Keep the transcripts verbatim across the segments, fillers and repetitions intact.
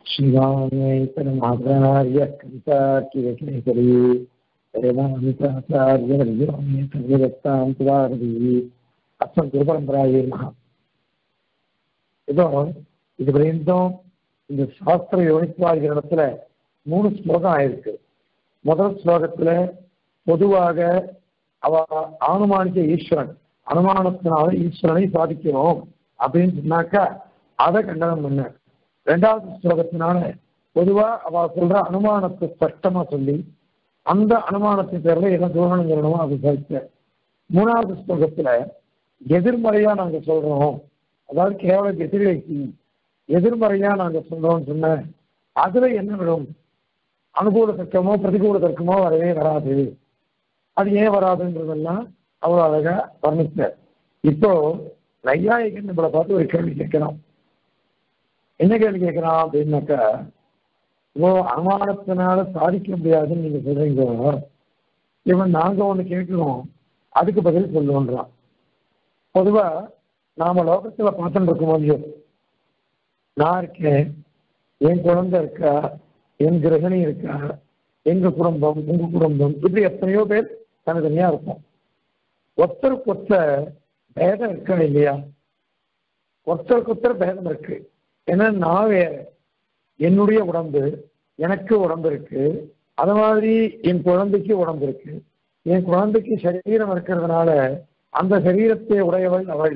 श्रीरामेतरमाचार्य कवितार्किकेसरी वेदान्ताचार्यवर्योमेतद्दत्तान्तवारदी அஸ்மத் குருபரம்பராயே நமஹ. இதோ இது வரைக்கும் இந்த சாஸ்திர யோனித்வாதி இடத்துல மூணு ஸ்லோகம் ஆயிருக்கு. முதல் ஸ்லோகத்துல பொதுவாக அவ அனுமானிக்க ஈஸ்வரன், அனுமானத்தினால ஈஸ்வரனை சாதிக்கிறோம் அப்படின்னு சொன்னாக்கா அதை கண்டனம் பண்ண. ரெண்டாவது ஸ்லோகத்தினால பொதுவா அவ சொல்ற அனுமானத்தை ஸ்பஷ்டமா சொல்லி அந்த அனுமானத்தை பேர்ல என்ன தூரணம் சொல்லணுமோ அது சேர்த்த. மூணாவது ஸ்லோகத்துல எதிர்மறையா நாங்க சொல்றோம், அதாவது கேவல எதிர்வைக்கு எதிர்மறையா நாங்க சொல்றோம்னு சொன்ன அதுல என்ன விடும், அனுகூல தர்க்கமோ பிரதிகூல தர்க்கமோ வரவே வராது. அது ஏன் வராதுன்றதெல்லாம் அவ்வளவு அழகா வர்ணிச்ச. இப்போ நையாயிகன் நம்மளை பார்த்து ஒரு கேள்வி கேட்கிறோம். என்ன கேள்வி கேட்கிறான் அப்படின்னாக்கா, ஓ அனுமானத்தினால சாதிக்க முடியாதுன்னு நீங்க சொல்றீங்க, இவன் நாங்க ஒண்ணு கேட்கிறோம் அதுக்கு பதில் சொல்லுவோன்றான். பொதுவா நாம லோகத்துல பார்த்துட்டு இருக்கும்போது நான் இருக்கேன், என் குழந்தை இருக்கா, என் கிரகணி இருக்கா, எங்க குடும்பம் உங்க குடும்பம், இப்படி எத்தனையோ பேர் தனித்தனியா இருக்கும். ஒருத்தருக்கு ஒருத்தர் பேதம் இருக்கா இல்லையா? ஒருத்தருக்கு ஒருத்தர் பேதம் இருக்கு. ஏன்னா நான் வேற, என்னுடைய உடம்பு எனக்கு உடம்பு இருக்கு, அது மாதிரி என் குழந்தைக்கு உடம்பு இருக்கு. என் குழந்தைக்கு சரீரம் இருக்கிறதுனால அந்த சரீரத்தை உடையவள் அவள்,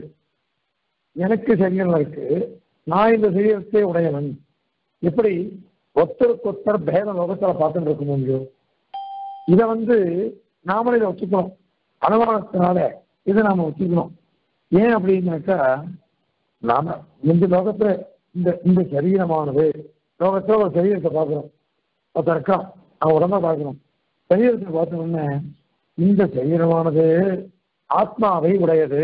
எனக்கு சரீரம் இருக்கு, நான் இந்த சரீரத்தை உடையவன். இப்படி ஒருத்தருக்கு ஒருத்தர் பேத லோகத்துல பார்த்துட்டு இருக்க முடியும். இதை வந்து நாமளே இதை வச்சுக்கணும், அனுமானத்தினால இதை நாம வச்சுக்கணும். ஏன் அப்படின்னாக்கா, நாம இந்த லோகத்துல இந்த இந்த சரீரமானது லோகத்துல ஒரு சரீரத்தை பார்க்கிறோம், ஒருத்தர் இருக்கான் அவன் உடம்ப பார்க்கிறோம். சரீரத்தை பார்த்தோம்னா இந்த சரீரமானது ஆத்மாவை உடையது.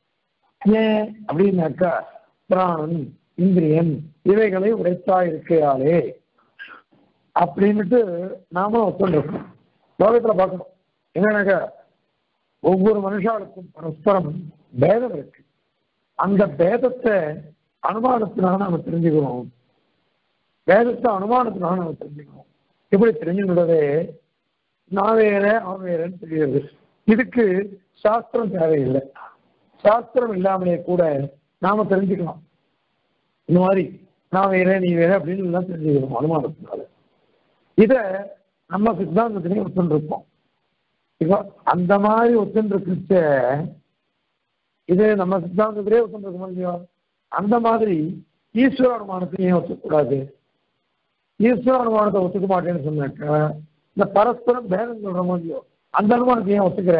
ஏன் அப்படின்னாக்கா, பிராணன் இந்திரியன் இவைகளை உடைத்தா இருக்கிறாளே அப்படின்னுட்டு நாம ஒத்துண்டிருக்கோம். லோகத்துல பார்க்கணும் என்னன்னாக்கா, ஒவ்வொரு மனுஷாளுக்கும் பரஸ்பரம் பேதம் இருக்கு. அந்த பேதத்தை அனுமானத்தினால நாம தெரிஞ்சுக்கிறோம். வேதத்தை அனுமானத்தினால நாம தெரிஞ்சுக்கிறோம். இப்படி தெரிஞ்சுக்கிறதே நான் வேற அவன் வேறன்னு தெரியுது. இதுக்கு சாஸ்திரம் தேவையில்லை. சாஸ்திரம் இல்லாமலே கூட நாம தெரிஞ்சுக்கலாம். இந்த மாதிரி நான் வேற நீ வேற அப்படின்னு எல்லாம் தெரிஞ்சுக்கிறோம் அனுமானத்தினால. இத நம்ம சித்தாந்தத்திலேயே ஒத்துருப்போம். இப்போ அந்த மாதிரி ஒத்துருக்குச்ச இது நம்ம சித்தாந்தத்திலே ஒத்துருக்கோம் இல்லையோ, அந்த மாதிரி ஈஸ்வர அனுமானத்தையும் ஏன் ஒத்துக்கூடாது? ஈஸ்வர அனுமானத்தை ஒத்துக்க மாட்டேன்னு சொன்னாக்க இந்த பரஸ்பரம் பேதம் சொல்றோமோ இல்லையோ, அந்த அனுமானத்தை ஏன் ஒத்துக்கிற?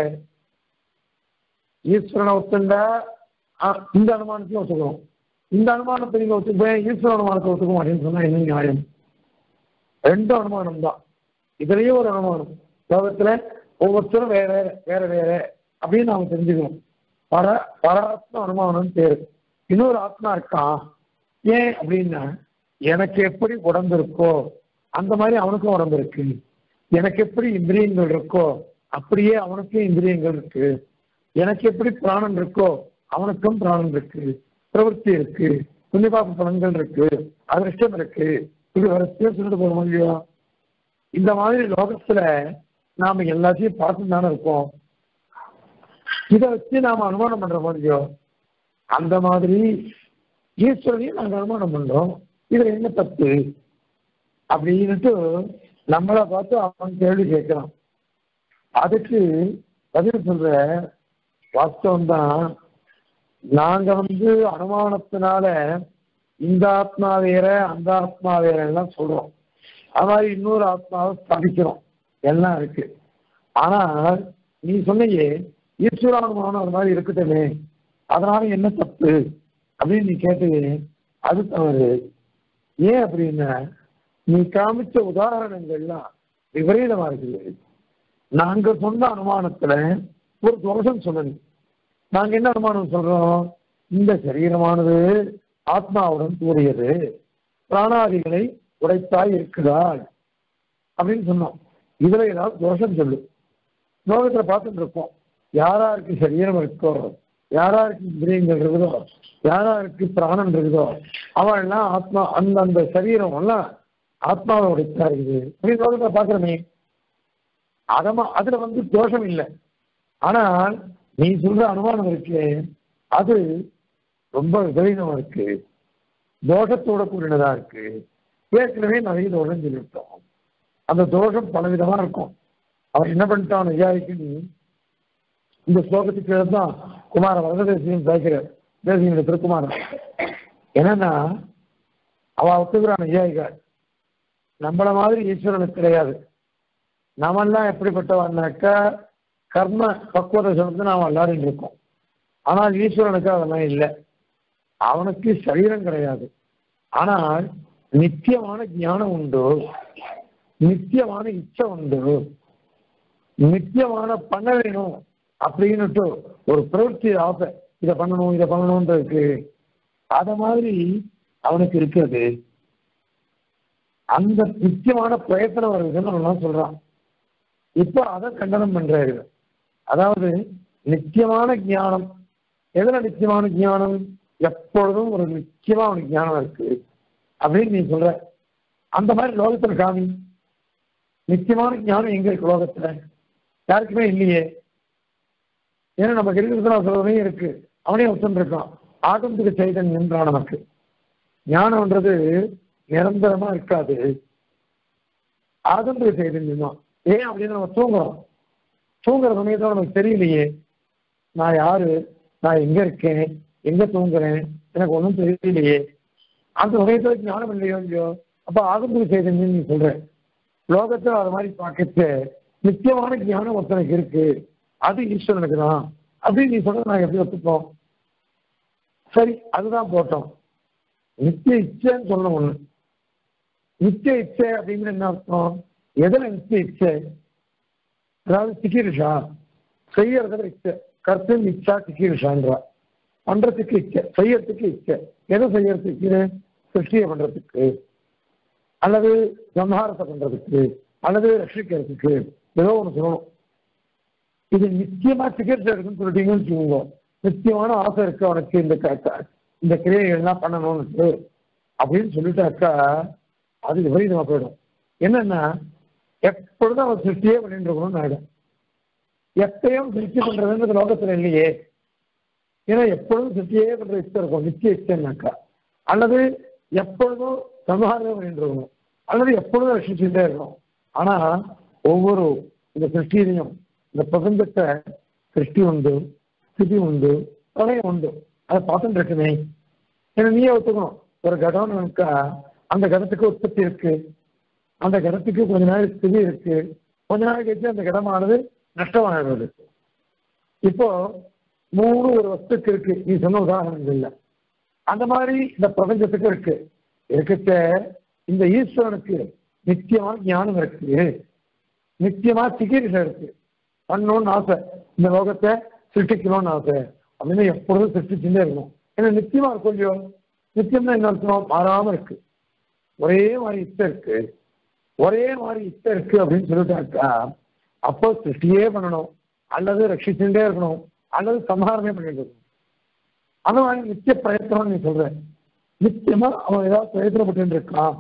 ஈஸ்வரனை ஒத்துண்டா இந்த அனுமானத்தையும் ஒத்துக்கிறோம், இந்த அனுமானத்தை நீங்க ஒத்துக்க ஈஸ்வர அனுமானத்தை ஒத்துக்க மாட்டேன்னு சொன்னா என்ன நியாயம்? ரெண்டு அனுமானம் தான். இதுலயும் ஒரு அனுமானம், லோகத்துல ஒவ்வொருத்தரும் வேற வேற வேற அப்படின்னு நாம தெரிஞ்சுக்கணும். பர பராத்மா அனுமானம் பேரு. இன்னொரு ஆத்மா இருக்கான். ஏன் அப்படின்னா, எனக்கு எப்படி உடம்பு இருக்கோ அந்த மாதிரி அவனுக்கும் உடம்பு இருக்கு, எனக்கு எப்படி இந்திரியங்கள் இருக்கோ அப்படியே அவனுக்கும் இந்திரியங்கள் இருக்கு, எனக்கு எப்படி பிராணன் இருக்கோ அவனுக்கும் பிராணன் இருக்கு, பிரவൃத்தி இருக்கு, புண்ணியபாப பலன்கள் இருக்கு, அதிர்ஷ்டம் இருக்கு, இது வரிசையா சொல்லிட்டு போக முடியும். இந்த மாதிரி லோகத்துல நாம எல்லாத்தையும் பார்த்து தானே இருக்கோம். இதை வச்சு நாம அனுமானம் பண்ற முடியும். அந்த மாதிரி ஈஸ்வரனையும் நாங்க அனுமானம் பண்றோம், இதுல என்ன தப்பு அப்படின்னுட்டு நம்மளை பார்த்து அவன் கேள்வி கேட்கிறான். அதுக்கு பதில் சொல்ற வாஸ்தவம் தான். நாங்க வந்து அனுமானத்தினால இந்த ஆத்மா வேற அந்த ஆத்மா வேற எல்லாம் சொல்றோம், அது மாதிரி இன்னொரு ஆத்மாவை ஸ்தாபிக்கிறோம், எல்லாம் இருக்கு. ஆனால் நீ சொன்னையே ஈஸ்வரானுமானம் அது மாதிரி இருக்கட்டுமே, அதனால என்ன தப்பு அப்படின்னு நீ கேட்டது அது தவறு. ஏன் அப்படின்னா, நீ காமிச்ச உதாரணங்கள்லாம் விபரீதமா இருக்குது. நாங்க சொன்ன அனுமானத்துல ஒரு தோஷம் சொல்லணும். நாங்க என்ன அனுமானம் சொல்றோம்? இந்த சரீரமானது ஆத்மாவுடன் கூடியது, பிராணாதிகளை உடைத்தாய் இருக்கிறாள் அப்படின்னு சொன்னோம். இதுல ஏதாவது தோஷம் சொல்லு. லோகத்துல பார்த்துட்டு இருக்கோம், யாராருக்கு சரீரம் இருக்கோ யாராருக்கு இந்திரியங்கள் இருக்குதோ, யாராருக்கு பிராணம் இருக்குதோ, அவள் எல்லாம் ஆத்மா அந்த அந்த சரீரம் எல்லாம் ஆத்மாவை உடைத்தா இருக்குது அப்படின்னு பாக்குறமே. அதமா அதுல வந்து தோஷம் இல்லை. ஆனால் நீ சொல்ற அனுமானம் இருக்கு, அது ரொம்ப விபரீதமா இருக்கு, தோஷத்தோட கூடினதா இருக்கு. ஏற்கனவே நிறைய தோஷம் சொல்லிவிட்டோம். அந்த தோஷம் பலவிதமா இருக்கும். அவன் என்ன பண்ணிட்டான் ஐயாவுக்கு, இந்த ஸ்லோகத்துக்கு தான் குமார வரதேசியம் பேசுகிறார், தேசிய திருக்குமாரன். என்னன்னா அவ ஒத்துக்கிறான் ஐயாயிகார், நம்மள மாதிரி ஈஸ்வரனுக்கு கிடையாது. நாமெல்லாம் எப்படிப்பட்டவன்னாக்கா கர்ம பக்குவத்தை சொல்றது நாம் எல்லாரும் இருக்கோம். ஆனால் ஈஸ்வரனுக்கு அதெல்லாம் இல்லை. அவனுக்கு சரீரம் கிடையாது. ஆனால் நித்தியமான ஞானம் உண்டு, நித்தியமான இச்சை உண்டு, நித்தியமான பண்ண வேணும் அப்படின்னுட்டு ஒரு பிரவೃತ್ತಿ ஆசை, இதை பண்ணணும் இதை பண்ணணும்ன்றது அத மாதிரி அவனுக்கு இருக்கிறது. அந்த நித்தியமான பிரயத்தனம் வருதுன்னு அவன் சொல்றான். இப்ப அதை கண்டனம் பண்றாரு. அதாவது நித்தியமான ஞானம், எதுல நித்தியமான ஞானம், எப்பொழுதும் ஒரு நிச்சயமான ஞானம் இருக்கு அப்படின்னு நீ சொல்ற. அந்த மாதிரி லோகத்துல காமி, நிச்சயமான ஞானம் எங்க இருக்கு லோகத்துல? யாருக்குமே இல்லையே. ஏன்னா நமக்கு இருக்கிறதுல சொல்றதையும் இருக்கு, அவனே ஒத்துன்னு இருக்கான். ஆகந்திக சைதன்யன்றான். நமக்கு ஞானம்ன்றது நிரந்தரமா இருக்காது, ஆகந்திக சைதன்யம் தான். ஏன் அப்படின்னு நம்ம தூங்குறோம், தூங்குற சமயத்தோட நமக்கு தெரியலையே நான் யாரு, நான் எங்க இருக்கேன், எங்க தூங்குறேன், எனக்கு ஒன்றும் தெரியலையே. அந்த சமயத்துல ஞானம் இல்லையோ இல்லையோ. அப்ப ஆகந்திக சைதன்யம் நீ சொல்ற. லோகத்துல அது மாதிரி பார்க்கச்சு நிச்சயமான ஞானம் ஒருத்தனுக்கு இருக்கு, அது ஈஸ்வரனுக்கு தான் அப்படின்னு நீ சொல்ற. நாங்கள் எப்படி ஒத்துப்போம்? சரி, அதுதான் போட்டோம். நித்திய இச்சைன்னு சொல்லணும். ஒண்ணு நித்திய இச்சை அப்படிங்கிற என்ன அர்த்தம்? எதுல நித்திய இச்சை? அதாவது சிக்கிரிஷா செய்யறதுல இச்சை, கர்த்தம் இச்சா சிக்கிரிஷான்றா. பண்றதுக்கு இச்சை, செய்யறதுக்கு இச்சை. எதை செய்யறதுக்கு? சிருஷ்டியை பண்றதுக்கு, அல்லது சம்ஹாரத்தை பண்றதுக்கு, அல்லது ரட்சிக்கிறதுக்கு, ஏதோ ஒன்று சொல்லணும். இது நிச்சயமா சிகிச்சை இருக்குன்னு சொல்லிட்டீங்கன்னு வச்சுக்கோங்க. நிச்சயமான ஆசை இருக்கு அவனுக்கு இந்த இந்த கிரியைகள்லாம் பண்ணணும்னு அப்படின்னு சொல்லிட்டாக்கா அது விபரீதமா போயிடும். என்னன்னா எப்பொழுதும் அவன் சிருஷ்டியே பண்ணிட்டு இருக்கணும்னு ஆயிடும். எப்பயும் சிருஷ்டி பண்றதுன்றது லோகத்துல இல்லையே. ஏன்னா எப்பொழுதும் சிருஷ்டியே பண்ற இச்சை இருக்கும், நிச்சய இச்சைன்னாக்கா. அல்லது எப்பொழுதும் சம்ஹாரமே பண்ணிட்டு இருக்கணும், அல்லது எப்பொழுதும் ரட்சிச்சுட்டே இருக்கணும். ஆனா ஒவ்வொரு இந்த சிருஷ்டியிலையும் இந்த பிரபஞ்சத்தை சிருஷ்டி உண்டு, ஸ்திதி உண்டு, பிரளயம் உண்டு. அதை பார்த்துட்டு இருக்குமே. ஏன்னா நீயே ஒத்துக்கணும், ஒரு கடம்னு இருக்கா, அந்த கடத்துக்கு உற்பத்தி இருக்கு, அந்த கடத்துக்கு கொஞ்ச நாள் ஸ்திதி இருக்கு, கொஞ்ச நாள் கழிச்சு அந்த கடமானது நஷ்டமாகிறது. இப்போ மூணு ஒரு வஸ்துக்கு இருக்கு, நீ சொன்ன உதாரணங்கள் இல்லை. அந்த மாதிரி இந்த பிரபஞ்சத்துக்கு இருக்கு. இருக்க இந்த ஈஸ்வரனுக்கு நிச்சயமான ஞானம் இருக்கு, நிச்சயமா சிகிச்சை இருக்கு, பண்ணணும்னு ஆசை, இந்த லோகத்தை சிருஷ்டிக்கணும்னு ஆசை அப்படின்னு எப்பொழுதும் சிருஷ்டிச்சுட்டே இருக்கணும். ஏன்னா நிச்சயமா இருக்கும் இல்லையோ. நிச்சயம்னா என்ன அர்த்தம்? மாறாம இருக்கு, ஒரே மாதிரி இச்சை இருக்கு, ஒரே மாதிரி இச்சை இருக்கு அப்படின்னு சொல்லிட்டாக்கா அப்போ சிருஷ்டியே பண்ணணும், அல்லது ரட்சிச்சுட்டே இருக்கணும், அல்லது சம்ஹாரமே பண்ணிட்டு இருக்கணும். அந்த மாதிரி நித்திய பிரயத்தனம் நீ சொல்ற. நிச்சயமா அவன் ஏதாவது பிரயத்தனப்பட்டு இருக்கான்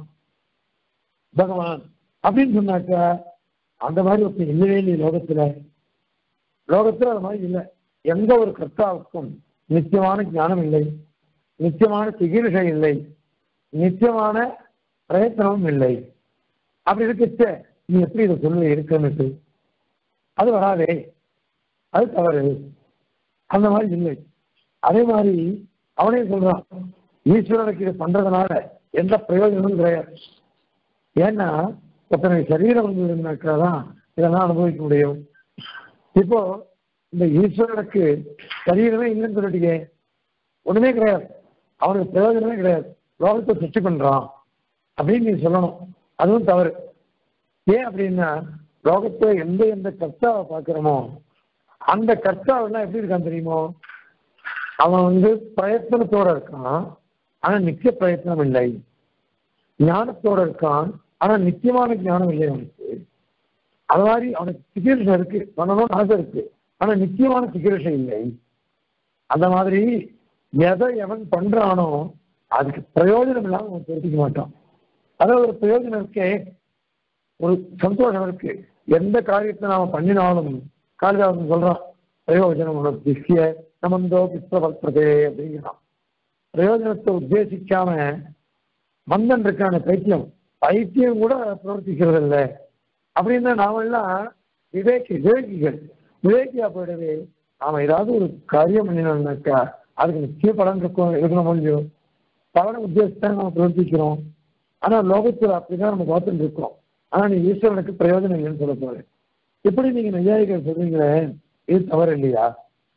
பகவான் அப்படின்னு சொன்னாக்கா அந்த மாதிரி ஒருத்தர் இல்லவே இல்லை லோகத்துல. லோகத்துல அது மாதிரி இல்லை. எந்த ஒரு கர்த்தாவுக்கும் நிச்சயமான ஞானம் இல்லை, நிச்சயமான சிகிச்சை இல்லை, நிச்சயமான பிரயத்தனமும் இல்லை. அப்படி இருக்க நீ எப்படி இதை சொல்ல இருக்குன்னு அது வராதே, அது தவறு. அந்த மாதிரி இல்லை. அதே மாதிரி அவனே சொல்றான், ஈஸ்வரனுக்கு இதை பண்றதுனால எந்த பிரயோஜனமும் கிடையாது. ஏன்னா ஒருத்தனுக்கு சரீரம் இருந்தாக்காதான் இதெல்லாம் அனுபவிக்க முடியும். இப்போ இந்த ஈஸ்வரனுக்கு சரீரமே இல்லைன்னு சொல்லிட்டீங்க, ஒண்ணுமே கிடையாது, அவனுக்கு பிரயோஜனமே கிடையாது, லோகத்தை சிருஷ்டி பண்றான் அப்படின்னு நீ சொல்லணும். அதுவும் தவறு. ஏன் அப்படின்னா லோகத்தை எந்த எந்த கர்த்தாவை பார்க்கிறோமோ அந்த கர்த்தாவெல்லாம் எப்படி இருக்கான் தெரியுமோ, அவன் வந்து பிரயத்தனத்தோட இருக்கான், ஆனா நித்திய பிரயத்தனம் இல்லை. ஞானத்தோட இருக்கான், ஆனா நிச்சயமான ஞானம் இல்லை அவனுக்கு. அது மாதிரி அவனுக்கு சிகிச்சை இருக்கு, பண்ணணும்னு ஆசை இருக்கு, ஆனா நிச்சயமான சிகிச்சை இல்லை. அந்த மாதிரி எதை எவன் பண்றானோ அதுக்கு பிரயோஜனம் இல்லாம அவன் தெரிவிக்க மாட்டான். அதாவது ஒரு பிரயோஜனம் இருக்கே, ஒரு சந்தோஷம் இருக்கு. எந்த காரியத்தை நாம பண்ணினாலும் காளிதாசன் சொல்றான், பிரயோஜனம் திஷ்ய சமந்தோ பிஸ்வபக்ததே அப்படிங்கிறான். பிரயோஜனத்தை உத்தேசிக்காம மந்தன் இருக்கான பைத்தியம், பைத்தியம் கூட பிரவர்த்திக்கிறது இல்லை அப்படின்னா நாம எல்லாம் விவேகி விவேகிகள். விவேகியா போயிடவே நாம ஏதாவது ஒரு காரியம் பண்ணினோம்னாக்கா அதுக்கு நிச்சய பலன் இருக்கும் இருக்கணும் இல்லையோ, பலனை உத்தேசித்தான் நம்ம பிரவர்த்திக்கிறோம். ஆனா லோகத்தில் அப்படிதான் நம்ம பார்த்துட்டு இருக்கோம். ஆனா நீ ஈஸ்வரனுக்கு பிரயோஜனம் இல்லைன்னு சொல்ல போற. எப்படி நீங்க நையாயிகள் சொல்றீங்களே, இது தவறு இல்லையா?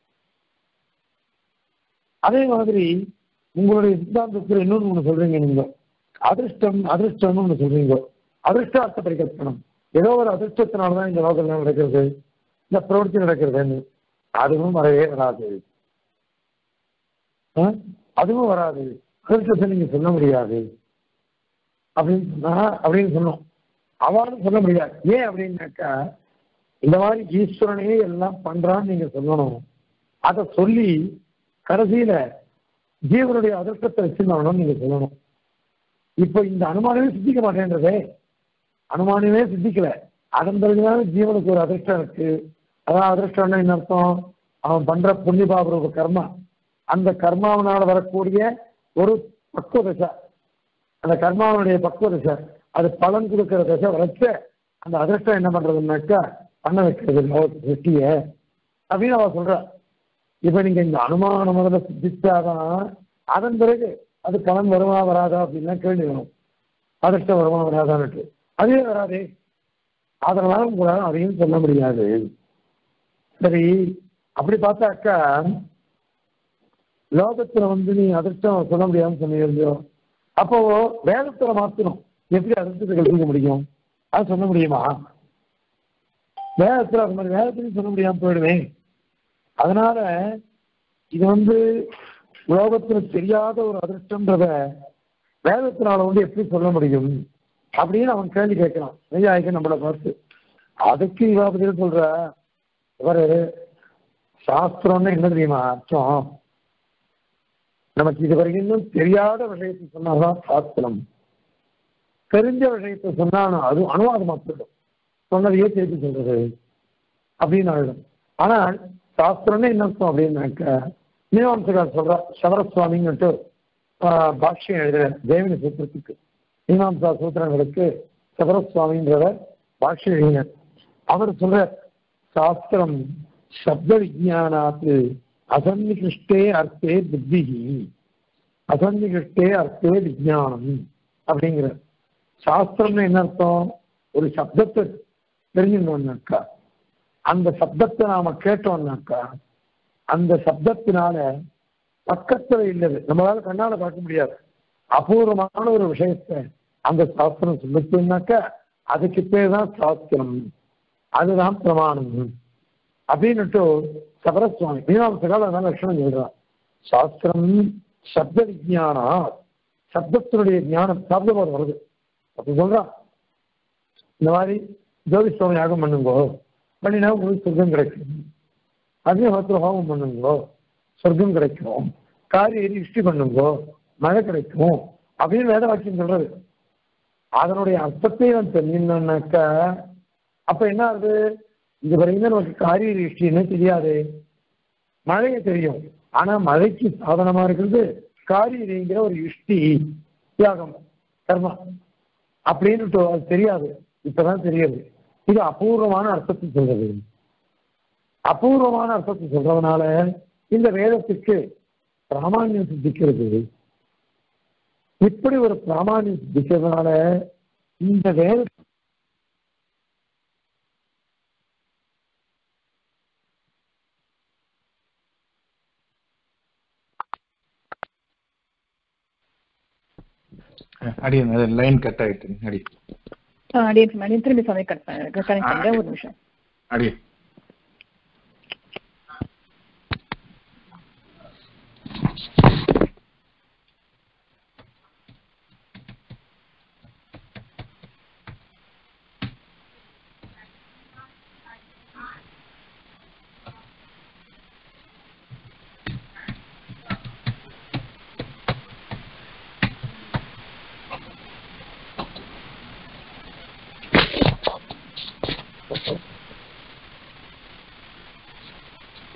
அதே மாதிரி உங்களுடைய சித்தாந்தத்தில் இன்னொன்று ஒண்ணு சொல்றீங்க, நீங்க அதிர்ஷ்டம் அதிர்ஷ்டம்னு ஒண்ணு சொல்றீங்க. அதிர்ஷ்டார்த்த பரிகல்பனம், ஏதோ ஒரு அதிர்ஷ்டத்தினால்தான் இந்த லோகம் நடக்கிறது, இந்த பிரவൃத்தி நடக்கிறதுன்னு. அதுவும் வரவே வராது, அதுவும் வராது. அதிர்ஷ்டத்தை நீங்க சொல்ல முடியாது அப்படின்னு சொன்னா அப்படின்னு சொன்னோம். அவனும் சொல்ல முடியாது. ஏன் அப்படின்னாக்கா இந்த மாதிரி ஈஸ்வரனே எல்லாம் பண்றான்னு நீங்க சொல்லணும். அதை சொல்லி கடைசியில ஜீவனுடைய அதிர்ஷ்டத்தை வச்சிருந்தவனும் நீங்க சொல்லணும். இப்ப இந்த அனுமானமே சித்திக்க மாட்டேன்றதே, அனுமானமே சித்திக்கல. அதன் பிறகுதான் ஜீவனுக்கு ஒரு அதிர்ஷ்டம் இருக்கு. அதான் அதிர்ஷ்டம்னா என்ன அர்த்தம்? அவன் பண்ற புண்ணிய பாபரூப கர்மா, அந்த கர்மாவனால வரக்கூடிய ஒரு பக்குவ தசை, அந்த கர்மாவனுடைய பக்குவ தசை, அது பலன் கொடுக்கிற தசை வரைச்ச அந்த அதிர்ஷ்டம் என்ன பண்றதுன்னாக்கா பண்ண வைக்கிறது சிருஷ்டிய அப்படின்னு அவ சொல்ற. இப்ப நீங்க இந்த அனுமான முதல்ல சித்திச்சாதான் அதன் பிறகு அது பலன் வருமா வராதா அப்படின்னா கேள்வி வரும். அதிர்ஷ்டம் வருமா வராதான்ட்டு அதே வராதே, அதனால உங்களால அதையும் சொல்ல முடியாது. சரி, அப்படி பார்த்தாக்கா லோகத்துல வந்து நீ அதிர்ஷ்டம் சொல்ல முடியாதுன்னு சொன்னீங்க. அப்போ வேதத்துல மாத்தணும், எப்படி அதிர்ஷ்டத்தை கழிக்க முடியும்? அது சொல்ல முடியுமா? வேதத்துல அது மாதிரி வேதத்திலையும் சொல்ல முடியாம போயிடுவேன். அதனால இது வந்து லோகத்துல தெரியாத ஒரு அதிர்ஷ்டம்ன்றத வேதத்தினால வந்து எப்படி சொல்ல முடியும் அப்படின்னு அவன் கேள்வி கேட்கிறான் நெய்யாய்க்கு நம்மளை பார்த்து. அதுக்கு இவா பதில் சொல்ற, இவரு சாஸ்திரம்னு என்ன தெரியுமா அர்த்தம்? நமக்கு இது வரைக்கும் தெரியாத விஷயத்தை சொன்னாதான் சாஸ்திரம், தெரிஞ்ச விஷயத்தை சொன்னா அது அனுவாதமா போயிடும், சொன்னதையே திருப்பி சொல்றது அப்படின்னு ஆயிடும். ஆனால் சாஸ்திரம்னு என்ன அர்த்தம் அப்படின்னாக்க, மீமாம்சகர் சொல்ற சவரசுவாமின்னுட்டு பாஷ்யம் எழுதுற தேவினி சூத்திரத்துக்கு, மீமாம்சா சூத்திரங்களுக்கு சவரசுவாமின்றவர் பாஷ்யம் எழுதினார். அவர் சொல்ற சாஸ்திரம் சப்த விஜானாத்து அசன்னிகிருஷ்டே அர்த்தே புத்தி, அசன்னிகிருஷ்டே அர்த்தே விஜானம் அப்படிங்கிற. சாஸ்திரம்னு என்ன அர்த்தம்? ஒரு சப்தத்தை தெரிஞ்சுக்கணும்னாக்கா, அந்த சப்தத்தை நாம கேட்டோம்னாக்கா அந்த சப்தத்தினால பக்கத்துல இல்லது நம்மளால கண்ணால பார்க்க முடியாது அபூர்வமான ஒரு விஷயத்தை அந்த சாஸ்திரம் சொல்லிச்சுனாக்கா அதுக்கு பேர் தான் சாஸ்திரம், அதுதான் பிரமாணம் அப்படின்னுட்டு சபரசுவாமி மீமாம்சகால் அதனால லட்சணம் சொல்றான். சாஸ்திரம் சப்த விஜானா, சப்தத்தினுடைய ஞானம் சாப்பிடும்போது வருது அப்படி சொல்றான். இந்த மாதிரி ஜோதிஷ்டோம யாகம் பண்ணுங்கோ, பண்ணினா உங்களுக்கு சொர்க்கம் கிடைக்கும். அக்னிஹோத்திர ஹோமம் பண்ணுங்கோ, சொர்க்கம் கிடைக்கும். காரிய இஷ்டி பண்ணுங்கோ, மழை கிடைக்கும் அப்படின்னு வேத வாக்கியம் சொல்றது. அதனுடைய அர்த்தத்தை நான் தெரிஞ்சுனாக்கா அப்ப என்ன ஆகுது? இது வரைக்கும் நமக்கு காரிய இஷ்டின்னு தெரியாது, மழையை தெரியும். ஆனா மழைக்கு சாதனமா இருக்கிறது காரியங்கிற ஒரு இஷ்டி தியாகம் கர்மா அப்படின்னு அது தெரியாது, இப்பதான் தெரியாது. இது அபூர்வமான அர்த்தத்தை சொல்றது. அபூர்வமான அர்த்தத்தை சொல்றதுனால இந்த வேதத்துக்கு பிராமான்யம் சித்திக்கிறது. இப்படி ஒரு பிராமான்யம் சித்திக்கிறதுனால இந்த வேத அடி லைன் கட் ஆயிட்டு அடி அடி அடி திரும்பி சமய கட் பண்ணுங்க ஒரு நிமிஷம் அடி.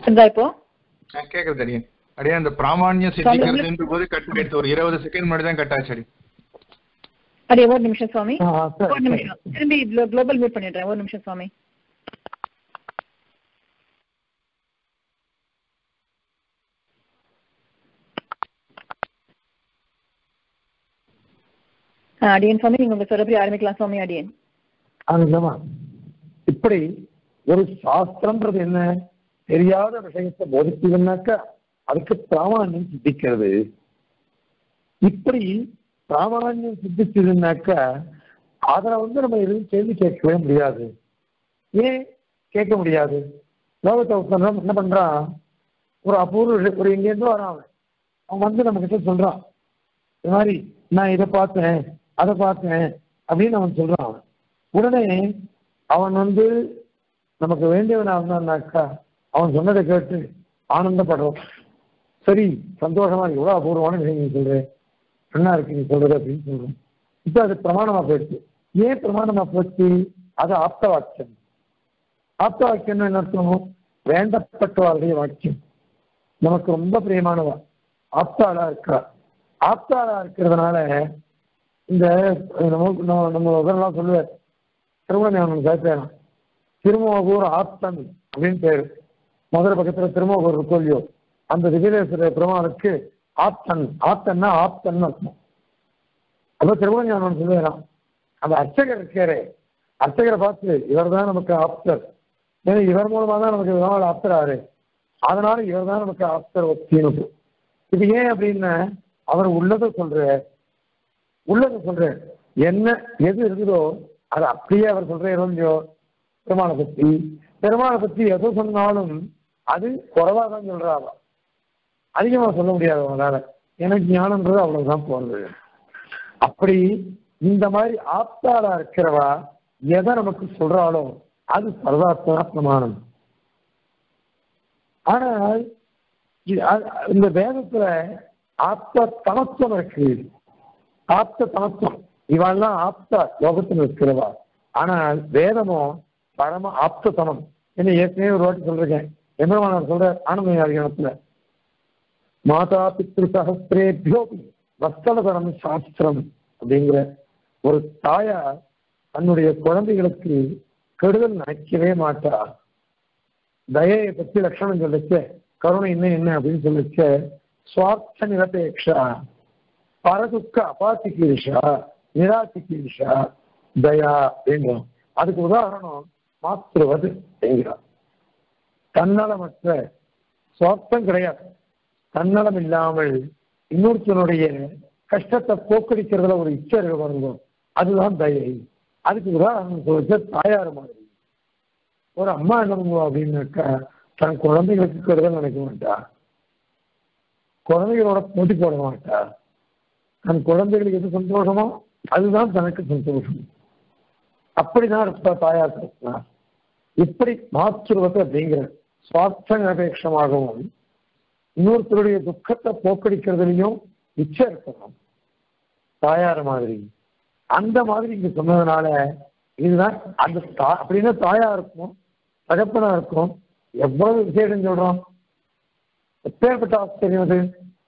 இப்போ கேக்குது அடியே. அடியே அந்த பிராமான்யம் சித்திக்கிறதுன்ற போது கட் ஆயிடுச்சு. ஒரு இருபது செகண்ட் முன்னாடி தான் கட் ஆச்சு. அடி அடியே ஒரு நிமிஷம் சுவாமி, ஒரு நிமிஷம் திரும்பி குளோபல் மியூட் பண்ணிடுறேன். ஒரு நிமிஷம் சுவாமி. அடியன் சுவாமி, நீங்க உங்க சொல்றபடி ஆரம்பிக்கலாம் சுவாமி. அடியன் அதுமா இப்படி ஒரு சாஸ்திரம்ன்றது என்ன, தெரியாத விஷயத்தை போதிக்குதுன்னாக்கா அதுக்கு பிராமான்யம் சித்திக்கிறது. இப்படி பிராமான்யம் சித்திச்சதுன்னாக்கா அதை வந்து நம்ம எதுவும் கேள்வி கேட்கவே முடியாது. ஏன் கேட்க முடியாது? லோகத்தை ஒருத்தர் என்ன பண்றான், ஒரு அபூர்வ ஒரு எங்கேருந்து வரான், அவன் வந்து நம்ம கிட்ட சொல்றான், இது மாதிரி நான் இதை பார்த்தேன் அதை பார்த்தேன் அப்படின்னு அவன் சொல்றான். உடனே அவன் வந்து நமக்கு வேண்டியவனா இருந்தான்னாக்கா அவன் சொன்னதை கேட்டு ஆனந்தப்படுறோம். சரி, சந்தோஷமா இருக்கு, எவ்வளோ அபூர்வமான விஷயம் நீ சொல்றேன், என்ன இருக்கு நீ சொல்றது அப்படின்னு சொல்றோம். இப்போ அது பிரமாணமா போயிடுச்சு. ஏன் பிரமாணமா போச்சு? அது ஆப்த வாக்கியம். ஆப்த வாக்கியம் என்ன அர்த்தம்? வேண்டப்பட்டவாருடைய வாக்கியம். நமக்கு ரொம்ப பிரியமானவா ஆப்தாளா இருக்கா. ஆப்தாளா இருக்கிறதுனால இந்த நம்ம நம்ம இதெல்லாம் சொல்லுவார், திருமணம் கேட்பேன், திருமோகூர் ஆப்தன் அப்படின்னு பேரு. முதல் பக்கத்துல திருமோகூர் இருக்கோல்லையோ, அந்த விஜயேஸ்வர பெருமாளுக்கு ஆப்தன், ஆப்தன்னா ஆப்தன் அர்த்தம். அப்போ திருமணம் சொல்லுவேன், அந்த அர்ச்சகர் இருக்காரு, அர்ச்சகரை பார்த்து இவர் தான் நமக்கு ஆப்தர், ஏன்னா இவர் மூலமா தான் நமக்கு பெருமாள் ஆப்தராரு, அதனால இவர் தான் நமக்கு ஆப்தர் ஒத்தினு. இது ஏன் அப்படின்னா அவர் உள்ளதை சொல்ற உள்ளதை சொல்ற என்ன எது இருக்குதோ அது அப்படியே அவர் சொல்றேன் இல்லையோ. பெருமாளை பத்தி பெருமாளை பத்தி எதோ சொன்னாலும் அது குறைவா தான் சொல்றாங்க, அதிகமா சொல்ல முடியாது அவங்களால. எனக்கு ஞானம்ன்றது அவ்வளவுதான் போறது. அப்படி இந்த மாதிரி ஆப்தாளா இருக்கிறவா எதை நமக்கு சொல்றாலும் அது சர்வாத்மனா பிரமாணம். ஆனால் இந்த வேதத்துல ஆப்த தனத்துவம் இருக்கு. ஆப்த தனத்துவம் இவெல்லாம் ஆப்தா லோகத்தில் இருக்கிறவா. ஆனால் வேதமும் பரம ஆப்தத்தனம் என்ன ஏற்கனவே ஒரு வாட்டி சொல்றேன். எம்பெருமானார் சொல்ற ஆனந்தத்துல மாதா பித்ரு சகஸ்திரேபியோபி வத்சலதரம் சாஸ்திரம் அப்படிங்கிற ஒரு தாயா தன்னுடைய குழந்தைகளுக்கு கெடுதல் நினைக்கவே மாட்டா. தயையை பற்றி லட்சணம் சொல்லிச்ச, கருணை என்ன என்ன அப்படின்னு சொல்லிச்ச, சுவார்த்த நிரபேட்சா, பரதுக்க அபாத்திகீஷா, நிராதிகீஷா, தயா அப்படிங்கிறோம். அதுக்கு உதாரணம் மாத்திருவது அப்படிங்கிறார். தன்னலமற்ற, சுவார்த்தம் கிடையாது, தன்னலம் இல்லாமல் இன்னொருத்தனுடைய கஷ்டத்தை போக்கடிக்கிறதுல ஒரு இச்சை இருக்க பாருங்க, அதுதான் தயை. அதுக்கு உதாரணம் சொல்லிச்ச தாயார் மாதிரி. ஒரு அம்மா என்ன பண்ணுவா அப்படின்னாக்கா தன் குழந்தைகளுக்கு கெடுதல் நினைக்க மாட்டா, குழந்தைகளோட போட்டி போட மாட்டா, தன் குழந்தைகளுக்கு எது சந்தோஷமோ அதுதான் தனக்கு சந்தோஷம். அப்படிதான் இருப்பா தாயார் பேசினா. இப்படி மாற்றுவது அப்படிங்கிற சுவார்த்த நிரபேட்சமாகவும் இன்னொருத்தருடைய துக்கத்தை போக்கடிக்கிறதுலையும் இச்சை இருக்கணும் தாயார் மாதிரி. அந்த மாதிரி இங்க சொன்னதுனால இதுதான் அந்த தா அப்படின்னா தாயா இருக்கும் தகப்பனா இருக்கும். எவ்வளவு விசேஷம் சொல்றோம், எப்பேற்பட்ட ஆச்சரியம் அது.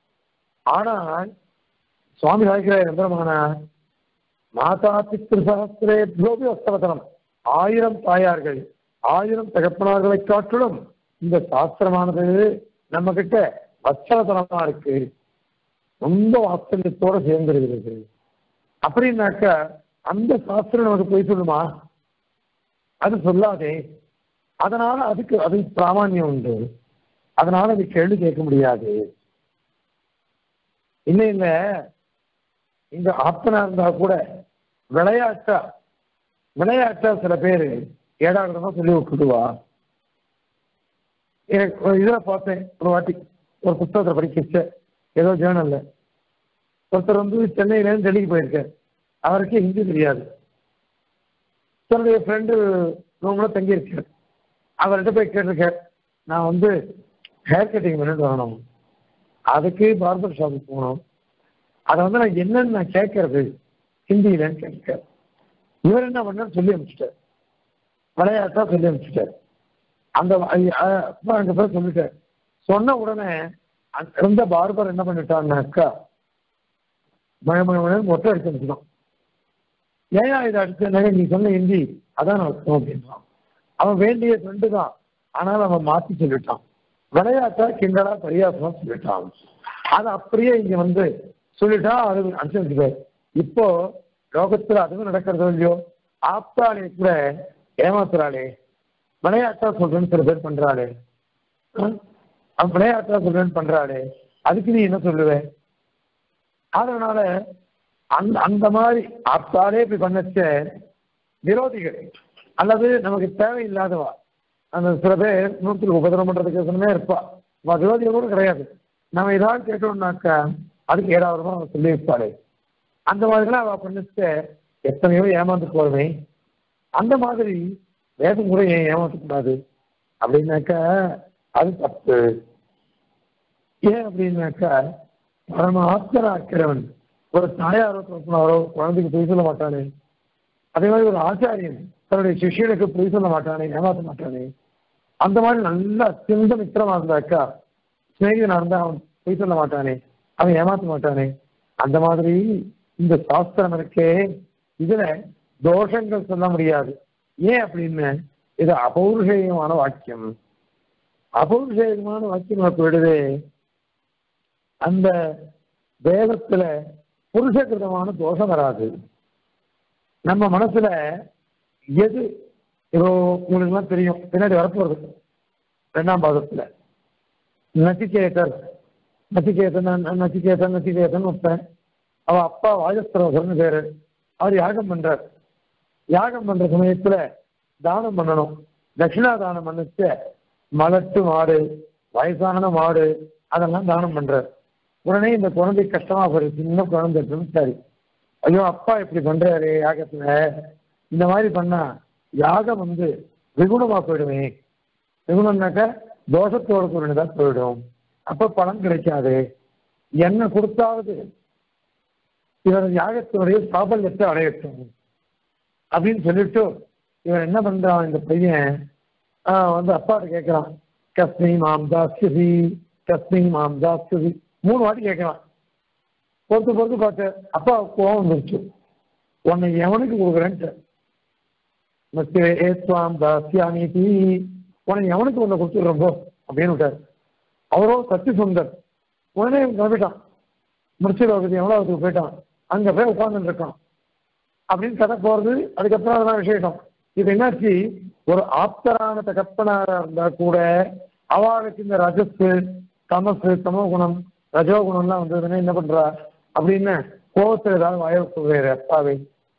ஆனால் சுவாமி சாய்க்கிறார் எம்பெருமானா மாதா பித்ரு சகஸ்திரேபியோபி வஸ்தவதனம், ஆயிரம் தாயார்கள் ஆயிரம் தகப்பனார்களை காட்டிலும் இந்த சாஸ்திரமானது நம்ம கிட்ட வத்சலதனமா இருக்கு, ரொம்ப வாத்சல்யத்தோட சேர்ந்திருக்கிறது. அப்படின்னாக்கா அந்த சாஸ்திரம் நமக்கு போய் சொல்லுமா? அது சொல்லாதே. அதனால அதுக்கு அது பிராமான்யம் உண்டு, அதனால அது கேள்வி கேட்க முடியாது. இல்லை இல்லை இந்த ஆப்தனா இருந்தா கூட விளையாட்டா விளையாட்டா சில பேர் ஏடாகிறதா சொல்லி விட்டுடுவா. எனக்கு இதுல பார்த்தேன் ஒரு வாட்டி ஒரு புத்தகத்தை படிக்க ஏதோ ஜேர்னல்ல ஒருத்தர் வந்து சென்னையிலேருந்து டெல்லிக்கு போயிருக்கார். அவருக்கு ஹிந்தி தெரியாது. தன்னுடைய ஃப்ரெண்டு ரூம்ல தங்கியிருக்கார். அவர்கிட்ட போய் கேட்டிருக்கார், நான் வந்து ஹேர் கட்டிங் பண்ணிட்டு வரணும், அதுக்கு பார்பர் ஷாப்புக்கு போகணும், அதை வந்து நான் என்னன்னு நான் கேட்கறது ஹிந்தியிலன்னு கேட்க. இவர் என்ன பண்ணார் சொல்லி அனுப்பிச்சிட்டார், விளையாட்டா சொல்லி அனுப்பிச்சிட்டார். அந்த அங்க போய் சொல்லிட்டேன். சொன்ன உடனே இருந்த பார்பர் என்ன பண்ணிட்டான்னாக்கா மழை மொட்டை அடிச்சு வச்சுக்கணும். ஏன் இதை அடிச்சனாக்க நீ சொன்ன ஹிந்தி அதான் அர்த்தம் அப்படின்னா அவன் வேண்டிய ஃப்ரெண்டு தான். ஆனால் அவன் மாற்றி சொல்லிட்டான். விளையாட்டா கிண்டலா பரியாசமா சொல்லிட்டான். அது அப்படியே இங்க வந்து சொல்லிட்டா அது அனுசரிச்சுக்க. இப்போ லோகத்துல அதுவும் நடக்கிறதோ இல்லையோ, ஆப்தாலே கூட ஏமாத்துறாளே, விளையாட்டா சொல்றேன்னு சில பேர் பண்றாளே, அவன் விளையாட்டா சொல்றேன்னு பண்றாளே, அதுக்கு நீ என்ன சொல்லுவ? அதனால அந்த அந்த மாதிரி ஆப்தாலே இப்படி பண்ணச்ச விரோதிகள் அல்லது நமக்கு தேவையில்லாதவா அந்த சில பேர் நூற்றுக்கு உபதிரம் பண்றதுக்கு இருப்பா. விரோதிகள் கூட கிடையாது. நம்ம ஏதாவது கேட்டோம்னாக்கா அதுக்கு ஏதாவது அவன் சொல்லி வைப்பாளே, அந்த மாதிரிலாம் அவ பண்ணிச்ச எத்தனையோ ஏமாந்து போறவே. அந்த மாதிரி வேதம் கூட ஏன் ஏமாற்றக்கூடாது அப்படின்னாக்கா அது தப்பு. ஏன் அப்படின்னாக்கா பரம ஆப்தரா இருக்கிறவன் ஒரு தாயாரோ தோப்பினாரோ குழந்தைக்கு பொய் சொல்ல மாட்டானே, அதே மாதிரி ஒரு ஆச்சாரியன் தன்னுடைய சிஷியனுக்கு பொய் சொல்ல மாட்டானே, ஏமாற்ற மாட்டானே. அந்த மாதிரி நல்ல அத்தியந்த மித்திரமா இருந்தாக்கா சிநேகிதனா இருந்தா அவன் பொய் சொல்ல மாட்டானே, அவன் ஏமாற்ற மாட்டானே. அந்த மாதிரி இந்த சாஸ்திரம் இருக்கே இதுல தோஷங்கள் சொல்ல முடியாது. ஏன் அப்படின்னு இது அபௌருஷேயமான வாக்கியம். அபௌருஷேயமான வாக்கியம் நமக்கு விடுதே. அந்த வேதத்துல புருஷகிருதமான தோஷம் வராது. நம்ம மனசுல எது இப்போ உங்களுக்கு எல்லாம் தெரியும், பின்னாடி வரப்போறது ரெண்டாம் பாகத்துல நச்சிகேதர் நச்சிகேதன் நச்சிகேதன் நச்சிகேதன் ஒருத்தன், அவ அப்பா வாஜஸ்திரவசர்னு பேரு. அவர் யாகம் பண்றார். யாகம் பண்ற சமயத்துல தானம் பண்ணணும். தட்சிணா தானம் பண்ணிச்ச மலட்டு மாடு, வயசான மாடு அதெல்லாம் தானம் பண்றார். உடனே இந்த குழந்தை கஷ்டமா போயிரு, சின்ன குழந்தை சரி, ஐயோ அப்பா இப்படி பண்றாரு யாகத்துல, இந்த மாதிரி பண்ணா யாகம் வந்து வெகுணமா போயிடுவேன். வெகுணம்னாக்க தோஷத்தோட கூடினதான் போயிடும், அப்ப பலன் கிடைக்காது. என்ன கொடுத்தாவது இவர் யாகத்தினுடைய சாபல்யத்தை அடையட்டும் அப்படின்னு சொல்லிட்டு இவன் என்ன பண்றான், இந்த பையன் ஆஹ் வந்து அப்பாட்ட கேட்கிறான், கஸ்மி மாம் தாஸ்தி கஸ்மி மாம் தாஸ்தி மூணு வாட்டி கேட்கலாம். பொறுத்து பொறுத்து பார்த்து அப்பா கோவம் வந்துருச்சு, உன்னை எவனுக்கு கொடுக்குறேன்ட்டு தாஸ்தியானி உன்னை எவனுக்கு உன்னை கொடுத்துடுறப்போ அப்படின்னு விட்டார். அவரோ சத்தி சுந்தர் உடனே கிளம்பிட்டான். மிருச்சிலோகதி எவ்வளவுக்கு போயிட்டான், அங்க போய் உட்கார்ந்துட்டு இருக்கான் அப்படின்னு கதை போறது. அதுக்கப்புறம் அதெல்லாம் விசேஷம். இது என்னாச்சு, ஒரு ஆப்தரான தகப்பனாரா இருந்தா கூட அவளுக்கு இந்த ரஜஸ் தமசு தமோ குணம் ரஜோகுணம்லாம் வந்ததுன்னா என்ன பண்றா அப்படின்னு கோபத்தில் ஏதாவது வாய்ப்பு அப்பாவை.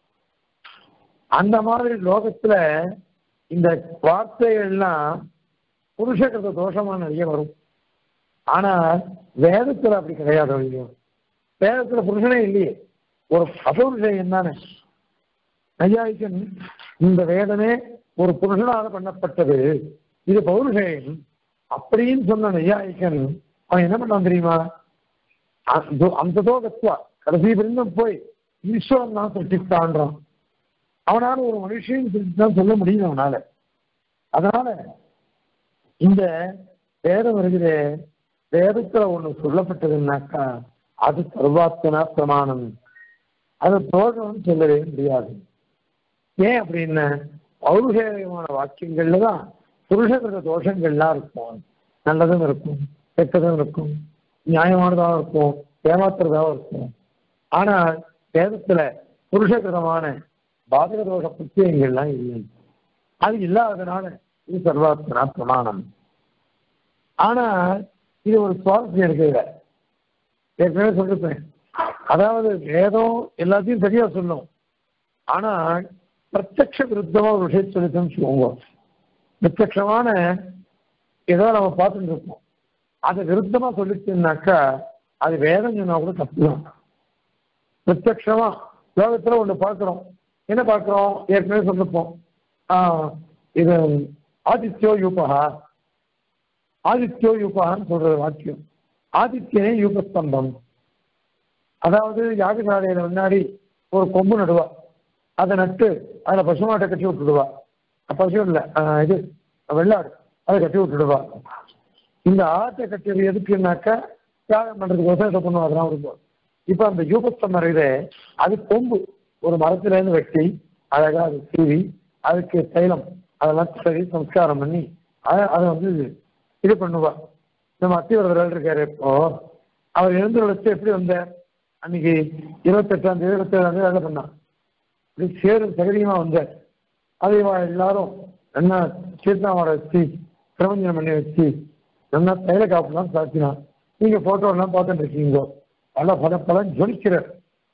அந்த மாதிரி லோகத்துல இந்த வார்த்தைகள்லாம் புருஷகிருத தோஷமா நிறைய வரும். ஆனா வேதத்துல அப்படி கிடையாது. இல்லையோ, வேதத்துல புருஷனே இல்லையே, ஒரு அபௌருஷம் என்னன்னு நையாயிக்கன் இந்த வேதமே ஒரு புருஷனால பண்ணப்பட்டது, இது பௌருஷேயம் அப்படின்னு சொன்ன நையாயிக்கன் அவன் என்ன பண்ணான் தெரியுமா, அந்த தோகத்துவா கடைசி பிரிந்தம் போய் ஈஸ்வரன் தான் சொல்லிட்டான்றான். அவனால ஒரு மனுஷன் தான் சொல்ல முடியும் அவனால. அதனால இந்த வேதம் வருகிற வேதத்துல ஒண்ணு சொல்லப்பட்டதுன்னாக்கா அது சர்வாத்மனா பிரமாணம், அது தோஷம்னு சொல்லவே முடியாது. ஏன் அப்படின்னா பௌருஷேயமான வாக்கியங்கள்ல தான் புருஷகிருத தோஷங்கள்லாம் இருக்கும். நல்லதும் இருக்கும், கெட்டதும் இருக்கும், நியாயமானதாகவும் இருக்கும், ஏமாத்துறதாகவும் இருக்கும். ஆனால் வேதத்துல புருஷகிருதமான பாதக தோஷ பிரத்யங்கள்லாம் இல்லை. அது இல்லாததுனால இது சர்வாத்மனா பிரமாணம். ஆனா இது ஒரு சுவாரஸ்யம் இருக்குல்ல, ஏற்கனவே சொல்லிருப்பேன். அதாவது வேதம் எல்லாத்தையும் சரியா சொல்லும், ஆனால் பிரத்யக்ஷ விருத்தமா ஒரு விஷயம் சொல்லித்தோம்னு சொல்லுவோங்க. பிரத்யக்ஷமான ஏதோ நம்ம பார்த்துட்டு இருப்போம், அதை விருத்தமா சொல்லிச்சுன்னாக்கா அது வேதம் சொன்னா கூட தப்புதான். பிரத்யக்ஷமா லோகத்துல ஒண்ணு பார்க்கிறோம், என்ன பார்க்கிறோம், ஏற்கனவே சொல்லிருப்போம். ஆஹ் இது ஆதித்யோ யூபகா, ஆதித்யோ யூபகான்னு சொல்றது வாக்கியம். ஆதித்யனே யூபஸ்தம்பம். அதாவது யாகசாலையில முன்னாடி ஒரு கொம்பு நடுவா, அதை நட்டு அதுல பசுமாட்டை கட்டி விட்டுடுவா. பசு இல்லை, இது வெள்ளாடு அதை கட்டி விட்டுடுவா. இந்த ஆட்டை கட்டியது எதுக்குன்னாக்கா தியாகம் பண்றதுக்கு விவசாயத்தை பண்ணுவோம். அதெல்லாம் இருக்கும். இப்ப அந்த யூபஸ்தம் மறையிலே அது கொம்பு ஒரு மரத்துல இருந்து வெட்டி அழகா அது சீவி அதுக்கு தைலம் அதெல்லாம் சரி சம்ஸ்காரம் பண்ணி அதை அதை வந்து இது பண்ணுவா. நம்ம அத்திவரதர் இருக்காரு, இப்போ அவர் எழுந்து வச்சு எப்படி வந்தார் அன்னைக்கு இருபத்தெட்டாம் தேதி இருபத்தி ஏழாம் தேதி வேலை பண்ணான். இப்படி சேரும் சகதியமா வந்தார். அதை எல்லாரும் என்ன சீர்தாமரை வச்சு பிரபஞ்சனம் பண்ணி வச்சு நல்லா தைல காப்புலாம் சாத்தினான். நீங்க போட்டோ எல்லாம் பார்த்துட்டு இருக்கீங்க. பல பல பல ஜொலிக்கிறார்.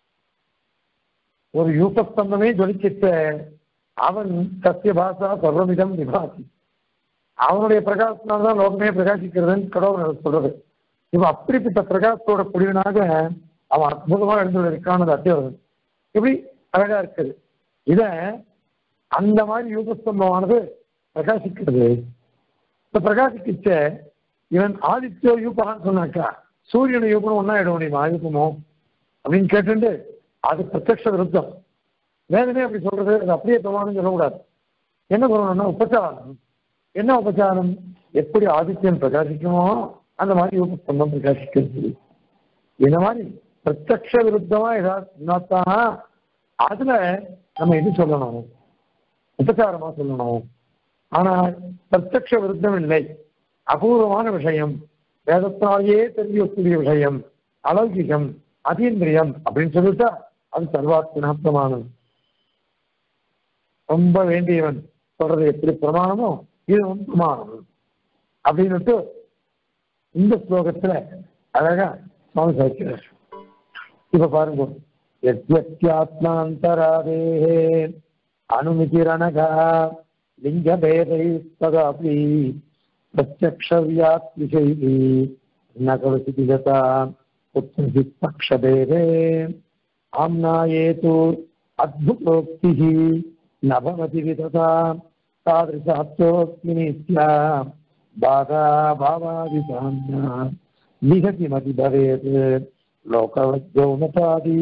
ஒரு யூபஸ்தம்பமே ஜொலிச்சிட்ட அவன் சத்திய பாசா சர்வமிதம் விபாசி. அவனுடைய பிரகாசத்தினால்தான் லோகமே பிரகாசிக்கிறதுன்னு கடவுள் சொல்றது. இவன் அப்படிப்பட்ட பிரகாசத்தோட குடிவனாக அவன் அற்புதமாக எழுந்து இருக்கானது அத்தியவர்கள் எப்படி அழகா இருக்குது. இத அந்த மாதிரி யூபஸ்தம்பமானது பிரகாசிக்கிறது. இந்த பிரகாசிக்கிச்ச இவன் ஆதித்யோ யூபகான்னு சொன்னாக்கா சூரியனை யூபனும் ஒன்னா இட முடியுமா யூபமோ அப்படின்னு கேட்டு அது பிரத்யக்ஷ விருத்தம். வேதமே அப்படி சொல்றது. அது அப்படியே பிரமாணம் சொல்லக்கூடாது. என்ன சொல்லணும்னா உபச்சாரம். என்ன உபச்சாரம்? எப்படி ஆதித்யன் பிரகாசிக்குமோ அந்த மாதிரி யூபஸ்தம்பம் பிரகாசிக்கிறது. இந்த மாதிரி பிரத்யக்ஷ விருத்தமா ஏதாவது அதுல நம்ம எது சொல்லணும்? உபச்சாரமா சொல்லணும். ஆனால் பிரத்யக்ஷ விருத்தம் இல்லை, அபூர்வமான விஷயம், வேதத்தினாலேயே தெரியக்கூடிய விஷயம், அலௌகிகம், அதீந்திரியம் அப்படின்னு சொல்லிட்டா அது சர்வாத்மனாப்தமானது. ரொம்ப வேண்டியவன் சொல்றது எப்படி பிரமாணமோ இதுவும் பிரமாணம் அப்படின்னுட்டு இந்த ஸ்லோகத்துல அழகா சுவாமி சாய்க்கிறார். இப்ப பாருங்க, யத்யத்யாத்மாந்தராதேஹே அனுமிதிரணகா லிங்கபேதைஸ்ததாபி பிரத்யக்ஷவ்யாத்விஷைஹி ந கலசி திகதா உத்ஸித் பக்ஷபேதே ஆம்னாயேது அத்புதோக்திஹி ந பவதி விததா தாத்ருஷாப்தோக்மினித்யா பாதா பாவாதிசாம்யா நிகதி மதி பவேத் லோகவத்யௌனதாதி.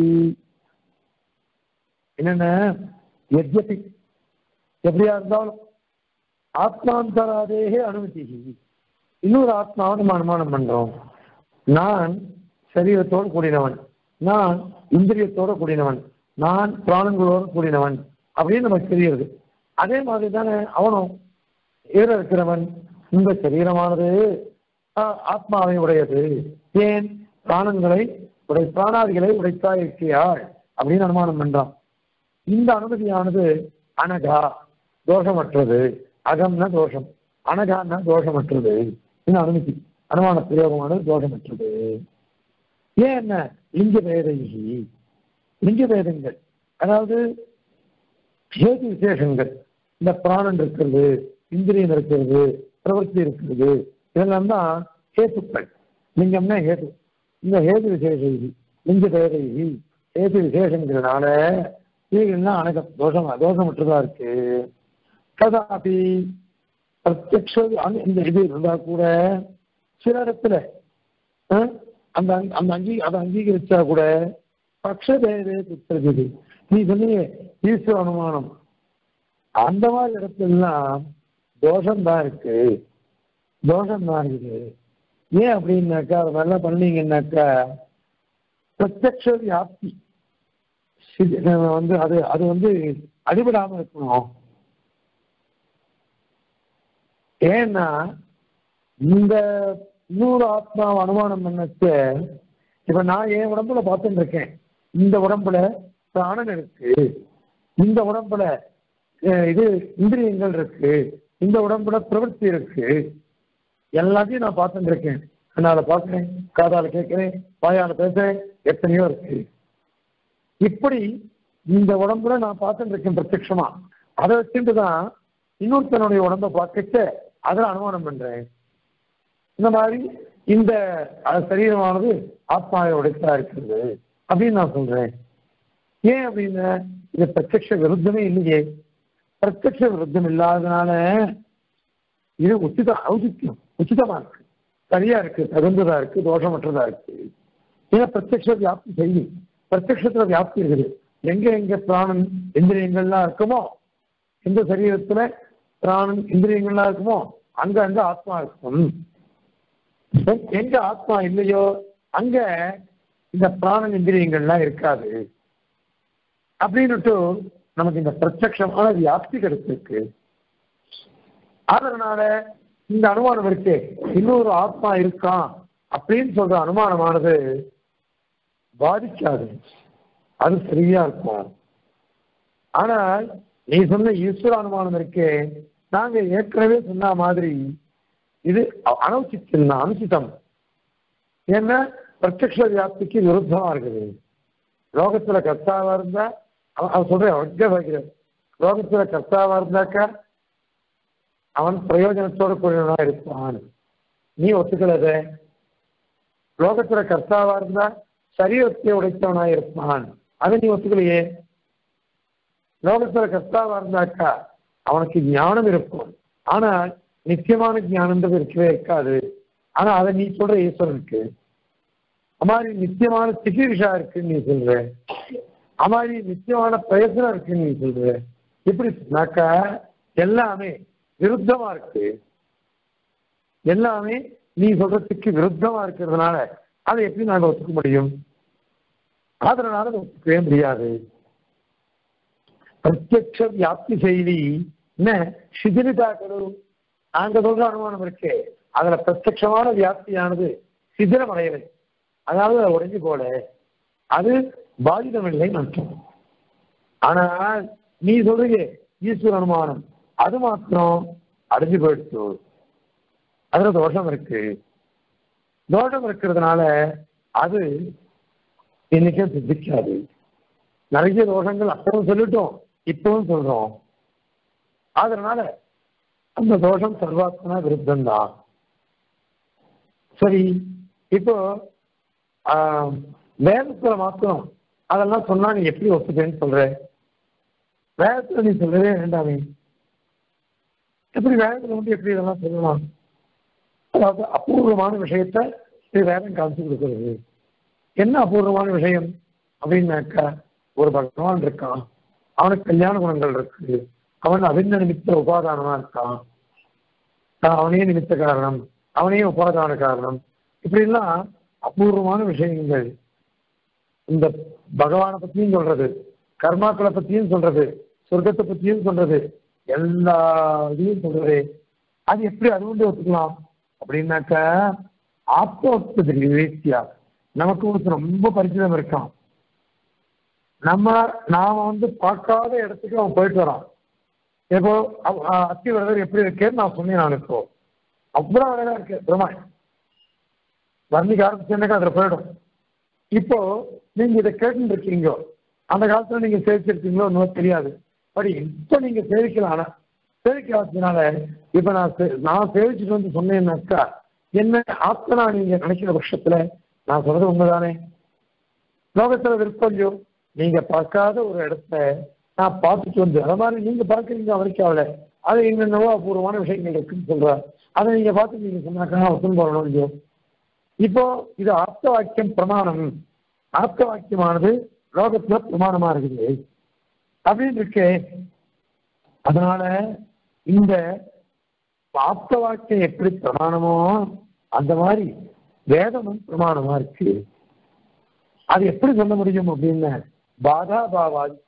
என்னென்ன எத்யபி எப்படியா இருந்தாலும் ஆத்மாந்தராதேகே அனுமதி இன்னொரு ஆத்மாவை நம்ம அனுமானம் பண்றோம். நான் சரீரத்தோடு கூடினவன், நான் இந்திரியத்தோடு கூடினவன், நான் பிராணங்களோடு கூடினவன் அப்படின்னு நமக்கு தெரியுது. அதே மாதிரி தானே அவனும் ஏற இருக்கிறவன். இந்த சரீரமானது ஆத்மாவை உடையது. ஏன்? பிராணங்களை உடை பிராணாதிகளை உடைத்தா இருக்கியாள் அப்படின்னு அனுமானம் பண்றான். இந்த அனுமதியானது அனகா தோஷமற்றது. அகம்னா தோஷம், அனகான்னா தோஷமற்றது. இந்த அனுமதி அனுமான பிரயோகமானது தோஷமற்றது. ஏன்? என்ன? லிங்க பேதைகி, லிங்க பேதங்கள் அதாவது ஹேது விசேஷங்கள். இந்த பிராணன் இருக்கிறது, இந்திரியம் இருக்கிறது, பிரவர்த்தி இருக்கிறது, இதெல்லாம் தான் ஹேத்துக்கள். லிங்கம்னா ஹேது. இந்த ஹேது விசேஷ லிங்க பேதைகி ஹேது விசேஷங்கிறதுனால இதுலாம் அனகம் தோஷமா தோஷமற்றதா இருக்கு. கதாபி பிரத்யக்ஷ இந்த இது இருந்தா கூட சில இடத்துல அந்த அந்த அங்கீ அதை அங்கீகரிச்சா கூட பக்ஷபேதே குற்றது. நீ சொன்னீங்க ஈஸ்வர அனுமானம், அந்த மாதிரி இடத்துலாம் தோஷம்தான் இருக்கு, தோஷம்தான் இருக்குது. ஏன் அப்படின்னாக்கா அது நல்லா பண்ணீங்கன்னாக்கா பிரத்யக்ஷ வியாப்தி வந்து அது அது வந்து அடிபடாம இருக்கணும். ஏன்னா இந்த இன்னொரு ஆத்மாவை அனுமானம் பண்ணச்சு இப்ப நான் என் உடம்புல பார்த்துட்டு இருக்கேன். இந்த உடம்புல பிராணன் இருக்கு, இந்த உடம்புல இது இந்திரியங்கள் இருக்கு, இந்த உடம்புல பிரவൃத்தி இருக்கு, எல்லாத்தையும் நான் பார்த்துட்டு இருக்கேன். கண்ணால பார்க்கிறேன், காதால கேட்கிறேன், வாயால பேசுறேன், எத்தனையோ இருக்கு. இப்படி இந்த உடம்புல நான் பார்த்துட்டு இருக்கேன் பிரத்யட்சமா. அதை வச்சுட்டு தான் இன்னொருத்தனுடைய உடம்பை பார்த்துட்டு அதில் அனுமானம் பண்றேன். இந்த மாதிரி இந்த சரீரமானது ஆத்மாவை உடைத்தா இருக்கிறது அப்படின்னு நான் சொல்றேன். ஏன் அப்படின்னா இது பிரத்யக்ஷ விருத்தமே இல்லையே. பிரத்யக்ஷ விருத்தம் இல்லாததுனால இது உச்சித ஔச்சித்யம் உச்சிதமா இருக்கு, சரியா இருக்கு, தகுந்ததா இருக்கு, தோஷமற்றதா இருக்கு. ஏன்னா பிரத்யக்ஷ வியாப்தி செய்யும், பிரத்யக்ஷத்துல வியாப்தி இருக்குது. எங்க எங்க பிராணன் இந்திரியங்கள்லாம் இருக்குமோ, எந்த சரீரத்துல பிராணன் இந்திரியங்கள்லாம் இருக்குமோ அங்க அங்க ஆத்மா இருக்கும். எங்க ஆத்மா இல்லையோ அங்க இந்த பிராணன் இந்திரியங்கள்லாம் இருக்காது அப்படின்னுட்டு நமக்கு இந்த பிரத்யக்ஷமான வியாப்தி கிடைச்சிருக்கு. அதனால இந்த அனுமானம் இருக்கு, இன்னொரு ஆத்மா இருக்கான் அப்படின்னு சொல்ற அனுமானமானது பாதிக்காது, அது சரியா இருக்கும். ஆனால் நீ சொன்ன ஈஸ்வர அனுமானம் இருக்கே, நாங்க ஏற்கனவே சொன்ன மாதிரி இது அனௌசித்தம் அனுசிதம். ஏன்னா பிரத்யக்ஷ வியாப்திக்கு விருத்தமா இருக்குது. லோகத்துல கர்த்தாவா இருந்தா அவன் சொல்றேன், லோகத்துல கர்த்தாவா இருந்தாக்கா அவன் பிரயோஜனத்தோட கூடியவனா இருப்பான், நீ ஒத்துக்கலத. லோகத்துல கர்த்தாவா இருந்தா சரீரத்தை உடைத்தவனா இருப்பான், அதை நீ ஒத்துக்கலையே. லோகத்துல கர்த்தாவா இருந்தாக்கா அவனுக்கு ஞானம் இருக்கும், ஆனால் நிச்சயமான ஞானம்ன்றது இருக்கவே இருக்காது. ஆனா அதை நீ சொல்ற ஈஸ்வரனுக்கு அமாரி நிச்சயமான சிகிச்சா இருக்குன்னு நீ சொல்ற, அமாரி நிச்சயமான பிரயத்தனம் இருக்குன்னு நீ சொல்ற. எப்படி சொன்னாக்கா எல்லாமே விருத்தமா இருக்கு, எல்லாமே நீ சொல்றதுக்கு விருத்தமா இருக்கிறதுனால அதை எப்படி நாங்க ஒத்துக்க முடியும்? அதனால அதை ஒத்துக்கவே முடியாது. பிரத்யக்ஷ வியாப்தி செய்தி என்ன சிதிலிதாக்களும் நாங்க சொல்ற அனுமானம் இருக்கே, அதுல பிரத்யக்ஷமான வியாப்தியானது சிதிலம் அடையலை, அதாவது உடைஞ்சு போல, அது பாதிதமில்லை அர்த்தம். ஆனால் நீ சொல்றீங்க ஈஸ்வர அனுமானம் அது மாத்திரம் அடைஞ்சு போயிடுச்சு, அதுல தோஷம் இருக்கு. தோஷம் இருக்கிறதுனால அது இன்னைக்கும் சித்திக்காது. நிறைய தோஷங்கள் அப்பவும் சொல்லிட்டோம், இப்பவும் சொல்றோம். அதனால அந்த தோஷம் சர்வாத்மனா விருத்தம் தான். சரி, இப்போ ஆஹ் வேதத்துல மாத்திரம் அதெல்லாம் சொன்னா நீ எப்படி ஒத்துப்பேன்னு சொல்ற? வேதத்துல நீ சொல்லவே வேண்டாமே, எப்படி வேதத்துல வந்து எப்படி இதெல்லாம் சொல்லலாம்? அதாவது அபூர்வமான விஷயத்த வேதம் காமிச்சு கொடுக்கிறது. என்ன அபூர்வமான விஷயம் அப்படின்னாக்கா, ஒரு பகவான் இருக்கான், அவனுக்கு கல்யாண குணங்கள் இருக்கு, அவன் அபின்ன நிமித்த உபாதானமா இருக்கான், அவனே நிமித்த காரணம், அவனே உபாதான காரணம், இப்படிலாம் அபூர்வமான விஷயங்கள். இந்த பகவானை பத்தியும் சொல்றது, கர்மாக்களை பத்தியும் சொல்றது, சொர்க்கத்தை பத்தியும் சொல்றது, எல்லா இதையும் சொல்றது. அது எப்படி அது வந்து ஒத்துக்கலாம் அப்படின்னாக்கா, ஆத்மோத்பத்தி வேஸ்தியா நமக்கு ஒரு ரொம்ப பரிச்சிதம் இருக்கான். நம்ம நாம வந்து பார்க்காத இடத்துக்கு அவன் போயிட்டு வரான். இப்போ அத்திவரதர் எப்படி இருக்கேன்னு நான் சொன்னேன். நான் இப்போ அவ்வளவு அழகா இருக்கு பிரம்மாய் வர்ணிக்க ஆரம்பிச்சேன்னாக்கா அதுல போயிடும். இப்போ நீங்க இதை கேட்டு இருக்கீங்க, அந்த காலத்துல நீங்க சேவிச்சிருக்கீங்களோ இன்னும் தெரியாது. பட் இப்ப நீங்க சேவிக்கலாம். ஆனா சேவிக்காததுனால இப்ப நான் நான் சேவிச்சுட்டு வந்து சொன்னேன்னாக்கா என்ன ஆத்மனா நீங்க நினைக்கிற பட்சத்துல நான் சொல்றது உண்மைதானே. லோகத்துல விருப்பம்லையோ நீங்க பார்க்காத ஒரு இடத்த நான் பார்த்துட்டு வந்து, அதை மாதிரி நீங்க பார்க்குறீங்க அமெரிக்காவில், அது என்னென்னவோ அபூர்வமான விஷயங்கள் இருக்குன்னு சொல்றாரு. அதை நீங்க பார்த்து நீங்க சொன்னாக்கா ஒத்துன்னு போறணும் இல்லையோ. இப்போ இது ஆப்த வாக்கியம் பிரமாணம், ஆப்த வாக்கியமானது லோகத்துல பிரமாணமா இருக்குது அப்படின்னு இருக்கு. அதனால இந்த ஆப்த வாக்கியம் எப்படி பிரமாணமோ அந்த மாதிரி வேதமும் பிரமாணமா இருக்கு. அது எப்படி சொல்ல முடியும் அப்படின்னு, பாதா பாவாதி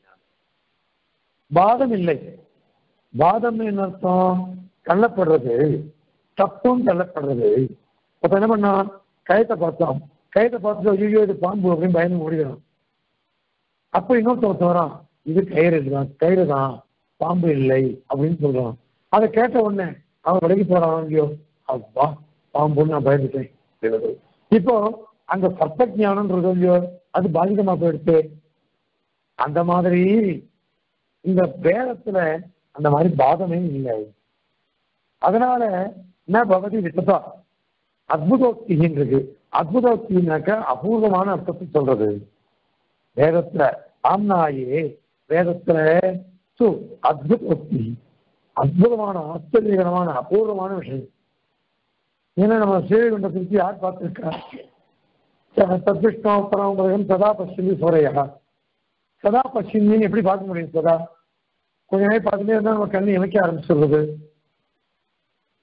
பாதம் இல்லை. பாதம் என்ன அர்த்தம்? தள்ளப்படுறது, தப்பும் தள்ளப்படுறது. அப்ப என்ன பண்ணா, கயத்தை பார்த்தோம், கயத்தை பார்த்துட்டு ஐயோ இது பாம்பு அப்படின்னு பயந்து ஓடிடும். அப்ப இன்னொருத்த வரான், இது கயிறு தான், கயிறு தான், பாம்பு இல்லை அப்படின்னு சொல்றான். அதை கேட்ட உடனே அவன் விலகி போறான், ஐயோ அப்பா பாம்புன்னு நான் பயந்துட்டேன். இப்போ அங்க சர்ப்ப ஞானம்ன்றது இல்லையோ, அது பாதிதமா போயிடுச்சு. அந்த மாதிரி இந்த வேதத்துல அந்த மாதிரி பாதமே இல்லை. அதனால என்ன பகவதி விட்டதா அத்புதோக்தின்னு இருக்கு. அத்புதோக்தினாக்க அபூர்வமான அர்த்தத்தை சொல்றது வேதத்துல. ஆம்னாயே வேதத்துல சு அத்புதோக்தி, அற்புதமான ஆச்சரியகரமான அபூர்வமான விஷயம். ஏன்னா நம்ம ஸ்ரீகுண்ட குறித்து யார் பார்த்திருக்கா? தத்விஷ்ணோத்தரம் சதா பஷ்யமி சோரையா, சதா பஷ்யமின்னு எப்படி பார்க்க முடியும்? சதா கொஞ்ச நேரம் பார்த்துட்டே இருந்தால் நம்ம கண்ணு இணைக்க ஆரம்பிச்சுடுறது.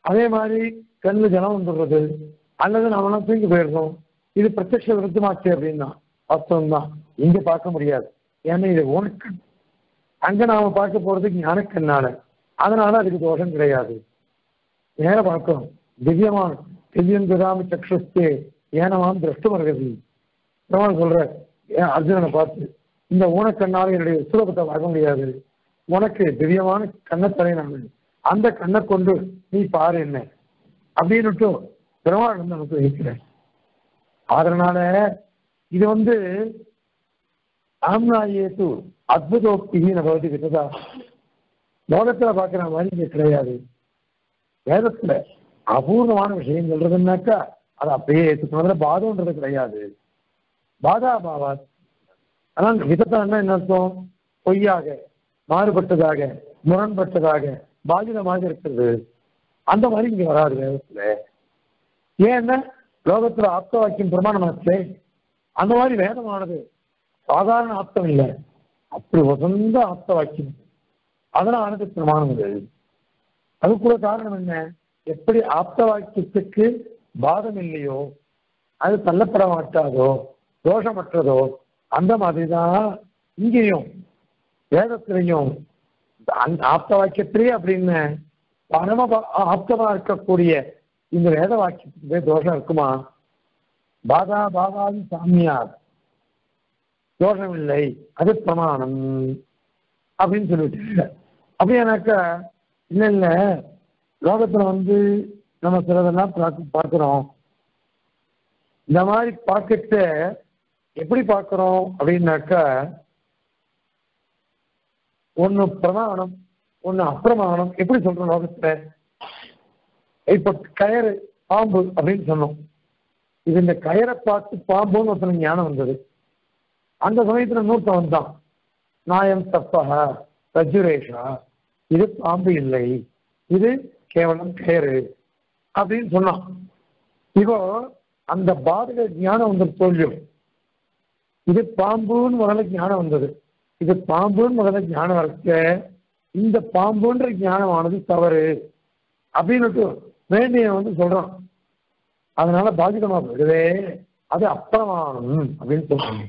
அதே மாதிரி கண்ணு ஜலம் வந்துடுறது, அல்லது நாம தூங்கி போயிடுறோம். இது பிரத்யட்ச விருத்தமாச்சு அப்படின்னா வாஸ்தவம் தான், இங்க பார்க்க முடியாது. ஏன்னா இது உனக்கு அங்க நாம பார்க்க போறதுக்கு ஞானக்கண்ணால, அதனால அதுக்கு தோஷம் கிடையாது. நேர பார்க்கணும். திவ்யமான திவ்யம் துராமி சக்ஷுஸ்தே ஏனமாம் திரஷ்டு வருகிறது பெருமாள் சொல்ற அர்ஜுனனை பார்த்து, இந்த ஊனக்கண்ணால என்னுடைய சுலபத்தை பார்க்க முடியாது, உனக்கு திவ்யமான கண்ணத்தலை நான் அந்த கண்ணை கொண்டு நீ பாரு என்ன அப்படின்னுட்டு பெருமாள் வந்து நமக்கு வைக்கிறேன். அதனால இது வந்து ஆம்னாயேத்து அத்புதோக்தின்னு பகுதி கிட்டதா லோகத்துல பாக்குற மாதிரி இங்க கிடையாது. வேதத்துல அபூர்வமான விஷயம் சொல்றதுன்னாக்கா அது அப்படியே ஏற்றுக்கணும், பாதம்ன்றது கிடையாது. பாதா பாவா ஆனால் விதத்தான என்ன அர்த்தம்? பொய்யாக, மாறுபட்டதாக, முரண்பட்டதாக, பாதிதமாக இருக்கிறது. அந்த மாதிரி இங்க வராது வேதத்துல. ஏன்னா லோகத்துல ஆப்த வாக்கியம் பிரமாணமாச்சே, அந்த மாதிரி வேதமானது சாதாரண ஆப்தம் இல்லை, அப்படி வசந்த ஆப்த வாக்கியம். அதனால பிரமாணம் இது. அது கூட காரணம் என்ன? எப்படி ஆப்த வாக்கியத்துக்கு பாதம் இல்லையோ, அது தள்ளப்பட மாட்டாதோ, தோஷமற்றதோ, அந்த மாதிரிதான் இங்கேயும் வேதத்திலையும் ஆப்த வாக்கியத்திலே அப்படின்னு பரம ஆப்தமா இருக்கக்கூடிய இந்த வேத வாக்கியத்துக்கு தோஷம் இருக்குமா? பாதா பாதாதி சாமியார் தோஷம் இல்லை, அது பிரமாணம் அப்படின்னு சொல்லிட்டு. அப்படியானாக்கா இல்ல இல்ல லோகத்துல வந்து நம்ம சிலதெல்லாம் பார்க்கிறோம். இந்த மாதிரி பார்க்கத்த எப்படி பார்க்கிறோம் அப்படின்னாக்கா, ஒண்ணு பிரமாணம் ஒண்ணு அப்பிரமாணம். எப்படி சொல்றோம் லோகத்துல? இப்ப கயறு பாம்பு அப்படின்னு சொன்னோம். இது இந்த கயரை பார்த்து பாம்புன்னு ஒருத்தனுக்கு ஞானம் வந்தது. அந்த சமயத்துல நூற்றம் வந்தான், நாயம் தப்பா ரஜுரேஷா, இது பாம்பு இல்லை, இது கேவலம் கயறு அப்படின்னு சொன்னான். இப்போ அந்த பாதக ஞானம் வந்தது தோல்வியும், இது பாம்புன்னு முதல்ல ஞானம் வந்தது. இது பாம்புன்னு முதல்ல ஞானம் வரக்க இந்த பாம்புன்ற ஞானமானது தவறு அப்படின்னு வேண்டிய வந்து சொல்றான். அதனால பாதிதமா போயிடுவே, அது அப்பிரமாணம் அப்படின்னு சொல்றாங்க.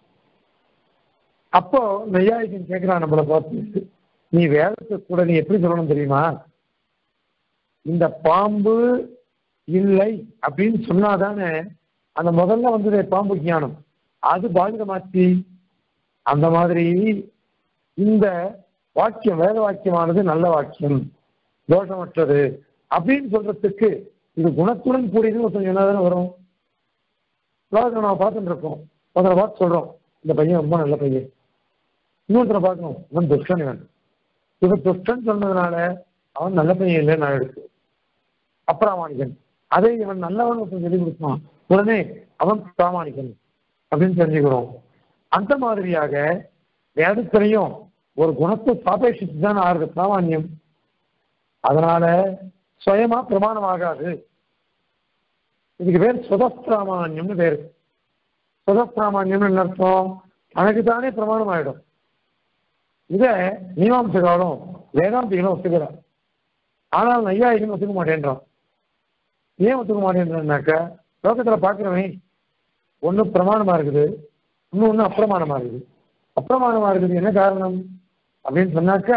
அப்போ நெய்யாயிக்கன் கேட்கிறான் நம்மளை பார்த்து, நீ வேதத்தை கூட நீ எப்படி சொல்லணும் தெரியுமா? இந்த பாம்பு இல்லை அப்படின்னு சொன்னாதானே அந்த முதல்ல வந்தது பாம்பு ஞானம், அது பாதிதமாச்சு. அந்த மாதிரி இந்த வாக்கியம் வேத வாக்கியமானது நல்ல வாக்கியம், தோஷமற்றது அப்படின்னு சொல்றதுக்கு இது குணத்துடன் கூடியது ஒருத்தர் என்னதானே வரும். லோகத்தை நம்ம பார்த்துட்டு இருக்கோம், ஒருத்தரை பார்த்து சொல்றோம் இந்த பையன் ரொம்ப நல்ல பையன், இன்னொருத்தரை பார்க்கணும் இவன் துஷ்டன், இவன் இவன் துஷ்டன் சொன்னதுனால அவன் நல்ல பையன் இல்லைன்னு நான் எடுத்து அப்பிராமாணிகன். அதே இவன் நல்லவன் ஒருத்தன் சொல்லி கொடுப்பான், உடனே அவன் பிராமாணிகன் அப்படின்னு தெரிஞ்சுக்கிறோம். அந்த மாதிரியாக வேதத்திலையும் ஒரு குணத்தை சாபேட்சித்து தான் ஆறுது பிராமான்யம். அதனால சுயமா பிரமாணம் ஆகாது. இதுக்கு பேர் சுதப்பிராமான்யம்னு பேரு. சுதப்பிராமான்யம்னு என்ன அர்த்தம்? தனக்கு தானே பிரமாணம் ஆயிடும். இத மீமாம்சகாலும் வேதாந்திகளும் ஒத்துக்கிறார். ஆனால் நையாயிகன் ஒத்துக்க மாட்டேன்றான். ஏன் ஒத்துக்க மாட்டேன்றான்னாக்க, லோகத்துல பாக்குறவன் ஒண்ணு பிரமாணமா இருக்குது, இன்னொன்னு அப்பிரமாணமா இருக்குது. அப்பிரமாணமா இருக்குது என்ன காரணம் அப்படின்னு சொன்னாக்கா,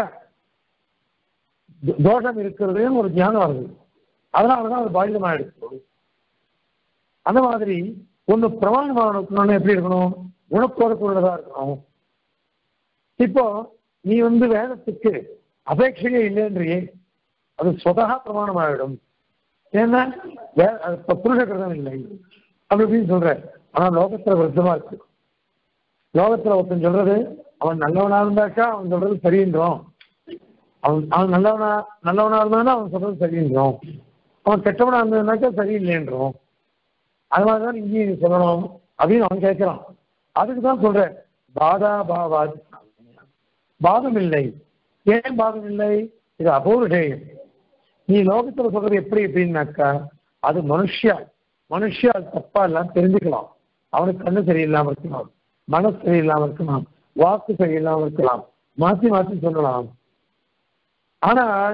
தோஷம் இருக்கிறதுன்னு ஒரு ஞானம் வருது, அதனாலதான் அது பாதிதமா எடுக்கும். அந்த மாதிரி ஒண்ணு பிரமாணமாக இருக்கணும்னு எப்படி இருக்கணும்? குணத்தோடக்கூடியதா இருக்கணும். இப்போ நீ வந்து வேதத்துக்கு அபேட்சையே இல்லைன்றியே, அது சொதகா பிரமாணமாயிடும். ஏன்னா புருஷ கிருதம் இல்லை அப்படி அப்படின்னு சொல்ற. ஆனா லோகத்துல விருத்தமா இருக்கு. லோகத்துல ஒருத்தன் சொல்றது அவன் நல்லவனா இருந்தாக்கா அவன் சொல்றது சரின்றோம், அவன் அவன் நல்லவனா நல்லவனா இருந்தானா அவன் சொல்றது சரின்றோம், அவன் கெட்டவனா இருந்ததுனாக்கா சரியில்லைன்றோம். அது மாதிரிதான் இங்கேயும் சொல்லணும் அப்படின்னு அவன் கேட்கிறான். அதுக்குதான் சொல்றேன் பாதா பாவாதி பாதம் இல்லை. ஏன் பாதம் இல்லை? இது அபௌருஷேயம். நீ லோகத்துல சொல்றது எப்படி எப்படின்னாக்கா, அது மனுஷியா மனுஷியா தப்பா எல்லாம் தெரிஞ்சுக்கலாம். அவனுக்கு கண்ணு சரியில்லாம இருக்கலாம், மனசு சரியில்லாம இருக்கலாம், வாக்கு சரியில்லாம இருக்கலாம், மாற்றி மாற்றி சொல்லலாம். ஆனால்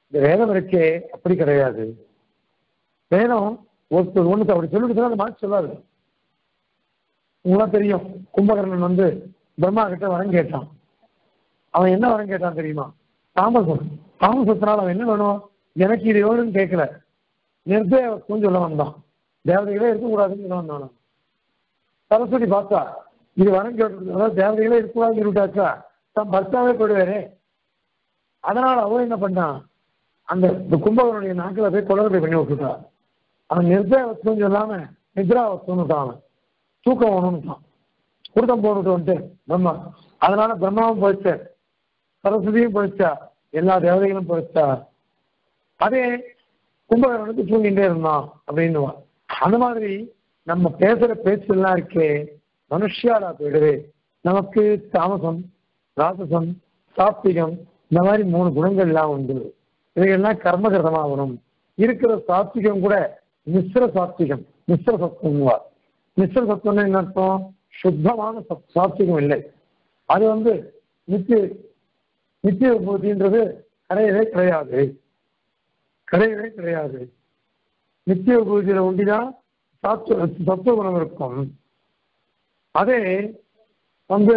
இந்த வேதம் இருக்கே அப்படி கிடையாது. வேதம் ஒருத்தர் ஒன்று அப்படி சொல்லிட்டு அதை மாற்றி சொல்லாது. உங்களுக்கு தெரியும், கும்பகர்ணன் வந்து பிரம்மா கிட்ட வரம் கேட்டான். அவன் என்ன வரம் கேட்டான் தெரியுமா? தாமசம். தாமசத்தினால் அவன் என்ன வேணும், எனக்கு இது வேணும்னு கேட்கல, நிர்தேவத்துவம் சொல்ல வந்தான். தேவதைகளே இருக்கக்கூடாதுன்னு சொல்ல வந்தான். சரஸ்வதி பார்த்தா இது வரம் கேட்டு, அதாவது தேவதைகளே இருக்கக்கூடாதுன்னு சொல்லிட்டாச்சா தன் பர்த்தாவே போயிடுவாரு. அதனால அவன் என்ன பண்ணான், அந்த கும்பகனுடைய நாக்கில் போய் குளறுபடி பண்ணி விட்டுட்டா. அவன் நிர்தேவத்துவம் சொல்லாம நித்ராவத்துவம் தான், தூக்கம் வேணும்னுட்டான். குருத்தம் போட்டுட்டு வந்துட்டு பிரம்மா. அதனால பிரம்மாவும் போயிடுச்சு, சரஸ்வதியும் போயிடுச்சா, எல்லா தேவதைகளும் போயிடுச்சா. அதே கும்பகர்ணனுக்கு தூங்கிட்டே இருந்தான் அப்படின்னுவான். அந்த மாதிரி நம்ம பேசுற பேச்சு எல்லாம் இருக்கே மனுஷியாரா போயிடுவே. நமக்கு தாமசம், ராசசம், சாத்விகம், இந்த மாதிரி மூணு குணங்கள் எல்லாம் உண்டு. இவைகள்லாம் கர்மகிருதமாகணும். இருக்கிற சாத்விகம் கூட மிஸ்ர சாத்விகம், மிஸ்ர சத்துவம். மிஸ்ர சத்துவம்னு என்ன அர்த்தம்? சுத்தமான சாத்விகம் இல்லை. அது வந்து நித்திய நித்திய விபூதின்றது கிடையவே கிடையாது, கிடையவே கிடையாது. நித்திய விபூதியில ஒண்டிதான் சாத்துவ சத்துவ குணம் இருக்கும். அதே வந்து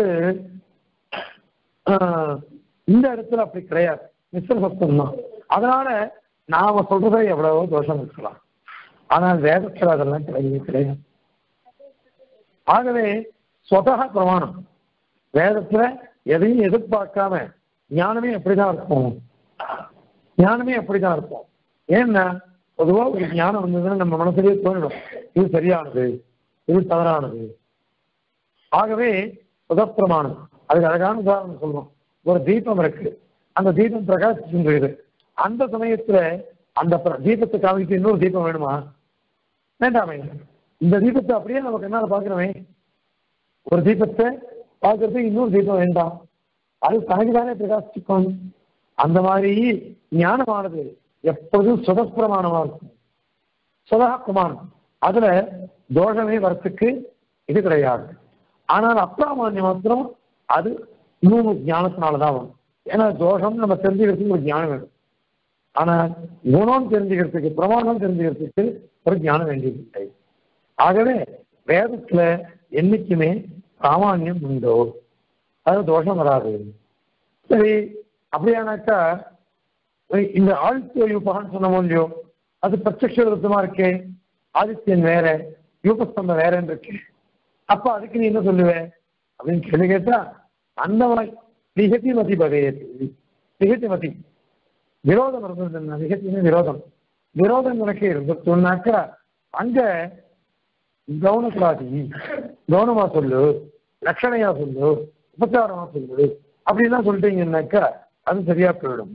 இந்த இடத்துல அப்படி கிடையாது, மிஸ்ர சத்துவம் தான். அதனால நாம சொல்றதை எவ்வளவோ தோஷம் இருக்கலாம், ஆனால் வேதத்தில் அதெல்லாம் கிடையவே கிடையாது. ஆகவே சொதக பிரமாணம் வேதத்துல எதையும் எதிர்பார்க்காம ஞானமே அப்படிதான் இருக்கும், ஞானமே அப்படிதான் இருக்கும். ஏன்னா பொதுவா ஒரு ஞானம் வந்ததுன்னா நம்ம மனசுலேயே தோணிடும், இது சரியானது, இது தவறானது. ஆகவே சுதப்பிரமாணம் அதுக்கு அழகான உதாரணம் சொல்றோம். ஒரு தீபம் இருக்கு, அந்த தீபம் பிரகாசிச்சுன்றது. அந்த சமயத்துல அந்த தீபத்தை காமிச்சு இன்னொரு தீபம் வேணுமா? வேண்டாமே. இந்த தீபத்தை அப்படியே நமக்கு என்னால பாக்குறோமே, ஒரு தீபத்தை பார்க்கறதுக்கு இன்னொரு தீபம் வேண்டாம், அது தனக்குதானே பிரகாசிக்கும். அந்த மாதிரி ஞானமானது எப்பொழுதும் சுதப்பிரமாணமா இருக்கும், சுதா பிரமாணம். அதுல தோஷமே வரத்துக்கு இது கிடையாது. ஆனால் அப்பிராமான்யம் மாத்திரம் அது இன்னொரு ஞானத்தினாலதான் வரும். ஏன்னா தோஷம் நம்ம தெரிஞ்சுக்கிறதுக்கு ஒரு ஞானம் வேணும், ஆனா குணம் தெரிஞ்சுக்கிறதுக்கு, பிரமாணம் தெரிஞ்சுக்கிறதுக்கு ஒரு ஞானம் வேண்டியதில்லை. ஆகவே வேதத்துல என்னைக்குமே பிராமான்யம் உண்டோ, அது தோஷம் வராது. சரி, அப்படியானாக்கா இந்த ஆழ்த்து யூபகான்னு சொன்னமோ இல்லையோ, அது பிரத்யக்ஷ விருத்தமா இருக்கே. ஆதித்யன் வேற, யூபஸ்தம்பம் வேறன்னு இருக்கு. அப்ப அதுக்கு நீ என்ன சொல்லுவேன் அப்படின்னு கேள்வி கேட்டா, அந்த மாதிரி விகதி மதி பகையது. விகதி மதி விரோதம் இருந்தது, விகத்தின்னு விரோதம், விரோதம் எனக்கு இருந்துச்சுன்னாக்கா அங்க கவுனசுவாதி கவுனமா சொல்லு, லட்சணையா சொல்லு, உபச்சாரமா சொல்லு அப்படின்லாம் சொல்லிட்டீங்கன்னாக்கா அது சரியா போயிடும்.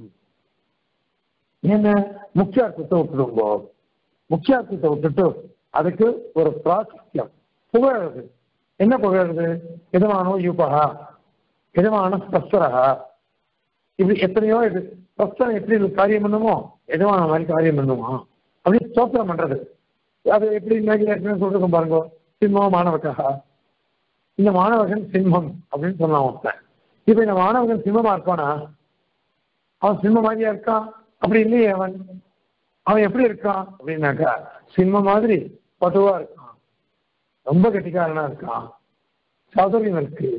என்ன முக்கியார்த்தத்தை விட்டுடுங்கோ, முக்கியார்த்தத்தை விட்டுட்டு அதுக்கு ஒரு பிராசியம் புகழது. என்ன புகழது? எதமானோ யூபகா, எதமான ஸ்பஸ்தரகா, இப்படி எத்தனையோ இது ஸ்பஸ்தரம் எப்படி காரியம் பண்ணுமோ எதமான மாதிரி காரியம் பண்ணுமா அப்படின்னு ஸ்தோத்திரம் பண்றது. அது எப்படி சொல்றதுக்கும் பாருங்க. சிம்மம் மாணவக்கா, இந்த மாணவகன் சிம்மம் அப்படின்னு சொன்னான் ஒருத்தன். இப்ப இந்த மாணவகன் சிம்மமா இருப்பானா? அவன் சிம்ம மாதிரியா இருக்கான்? அப்படி இல்லையே. அவன் அவன் எப்படி இருக்கான் அப்படின்னாக்கா சிம்ம மாதிரி பதுவா இருக்கான், ரொம்ப கெட்டிக்காரனா இருக்கான், சௌகரியம் இருக்கு.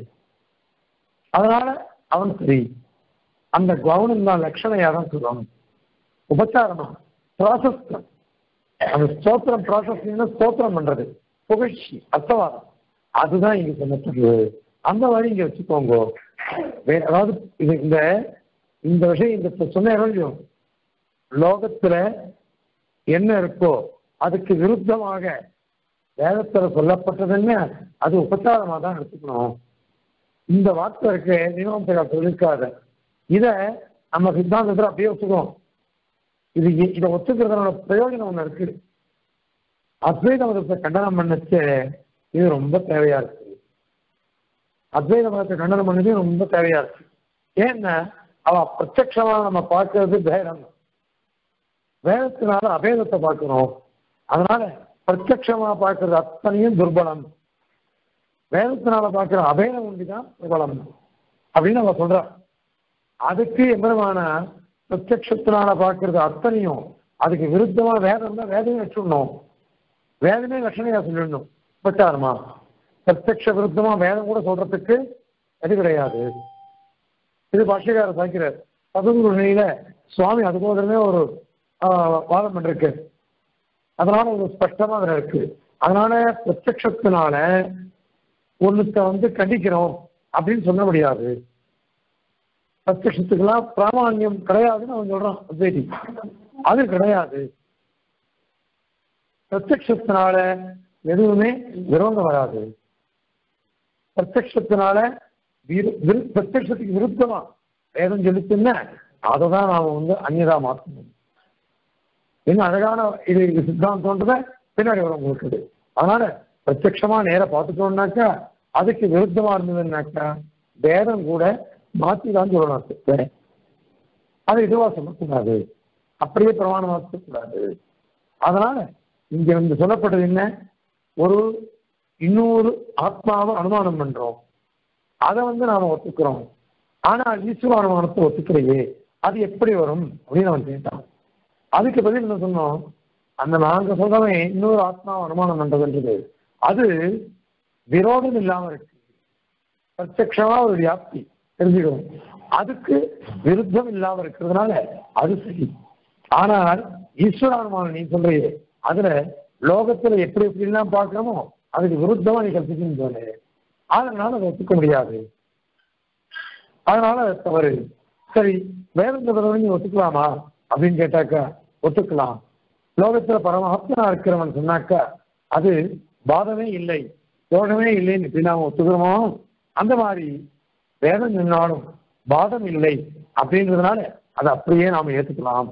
அதனால அவன் சரி. அந்த கவுனம் தான் லட்சணையா தான் சொல்லுவாங்க. உபச்சாரமா ப்ராசஸ், அந்த ஸ்தோத்திரம் ப்ராசஸ் ஸ்தோத்திரம் பண்றது, புகழ்ச்சி, அர்த்தவாதம், அதுதான் இங்க சொல்லப்படுது. அந்த மாதிரி இங்க வச்சுக்கோங்க. அதாவது இது இந்த இந்த விஷயம் இந்த சொன்ன லோகத்துல என்ன இருக்கோ அதுக்கு விருத்தமாக வேதத்துல சொல்லப்பட்டதுன்னு அது உபச்சாரமா தான் எடுத்துக்கணும். இந்த வார்த்தை இருக்கு மீமாம்சகா சொல்லியிருக்காத, இத நம்ம சித்தாந்தத்துல அப்படியே ஒத்துக்கணும். இது இதை ஒத்துக்கிறதுனோட பிரயோஜனம் ஒண்ணு இருக்கு. அத்வைத மதத்தை கண்டனம் பண்ணச்சு இது ரொம்ப தேவையா இருக்கு. அத்வைத மதத்தை கண்டனம் பண்ணது ரொம்ப தேவையா இருக்கு. ஏன்னா அவ பிரத்யட்சமா நம்ம பார்க்கறது பேதம், வேதத்தினால அபேதத்தை பார்க்கிறோம். அதனால பிரத்யட்சமா பார்க்கறது அத்தனையும் துர்பலம், வேதத்தினால பார்க்கிற அபேதம் ஒன்றுதான் பிரபலம் அப்படின்னு நம்ம சொல்றோம். அதுக்கு எம்பெருமான பிரத்யக்ஷத்தினால பார்க்கறது அத்தனையும் அதுக்கு விருத்தமா வேதம் தான் வேதமே வச்சுடணும். வேதமே லட்சணையா சொல்லிடணும். உபச்சாரமா பிரத்யக்ஷ விருத்தமா வேதம் கூட சொல்றதுக்கு அது கிடையாது. இது பாஷ்யக்காரர் சாய்க்கிறார். பதங்குருணையில சுவாமி அதுபோதமே ஒரு வாதம் பண்ணிருக்கு. அதனால ஒரு ஸ்பஷ்டமா அதுல இருக்கு. அதனால பிரத்யக்ஷத்தினால ஒண்ணுத்த வந்து கண்டிக்கிறோம் அப்படின்னு சொல்ல முடியாது. பிரத்யக்ஷத்துக்கெல்லாம் பிராமான்யம் கிடையாதுன்னு அவன் சொல்றான் அத்வைதி. அது கிடையாது. பிரத்யக்ஷத்தினால எதுவுமே விரோதம் வராது. பிரத்யக்ஷத்தினால பிரத்யக்ஷத்துக்கு விருத்தமா வேதம் சொல்லிச்சுன்னா அதை தான் நாம வந்து அந்நியதா மாற்றணும். இன்னும் அழகான இது இது சித்தாந்தம்ன்றத பின்னாடி வர உங்களுக்கு. அதனால பிரத்யக்ஷமா நேர பார்த்துட்டோம்னாக்கா அதுக்கு விருத்தமா இருந்ததுன்னாக்கா வேதம் கூட மாற்றி தான் சொல்லணும். அது இதுவா சொல்லக்கூடாது, அப்படியே பிரமாணமா சொல்லக்கூடாது. அதனால இங்க வந்து சொல்லப்பட்டது என்ன, ஒரு இன்னொரு ஆத்மாவை அனுமானம் பண்றோம், அதை வந்து நாம ஒத்துக்கிறோம். ஆனால் ஈஸ்வர அனுமானத்தை ஒத்துக்கிறையே அது எப்படி வரும் அப்படின்னு அவன் கேட்டான். அதுக்கு பதில் என்ன சொன்னோம், அந்த நாங்க சொல்றவன் இன்னொரு ஆத்மாவை அனுமானம் பண்றதுன்றது அது விரோதம் இல்லாம இருக்கு. பிரத்யக்ஷமா ஒரு வியாப்தி தெரிஞ்சுக்கணும், அதுக்கு விருத்தம் இல்லாம இருக்கிறதுனால அது சரி. ஆனால் ஈஸ்வர அனுமானம் நீ சொல்றியே அதுல லோகத்துல எப்படி எப்படிலாம் பார்க்கணுமோ அதுக்கு விருத்தமா நீ கற்பிக்கணும் போல, அதனால அதை ஒத்துக்க முடியாது. அதனால தவறு. சரி, வேதத்தை நீ ஒத்துக்கலாமா அப்படின்னு கேட்டாக்கா ஒத்துக்கலாம். லோகத்துல பரமாத்மா இருக்கிறவன் சொன்னாக்கா அது பாதமே இல்லை, தோஷமே இல்லைன்னு இப்படி நாம ஒத்துக்கிறோமோ அந்த மாதிரி வேதம் சொன்னாலும் பாதம் இல்லை அப்படின்றதுனால அதை அப்படியே நாம ஏற்றுக்கலாம்.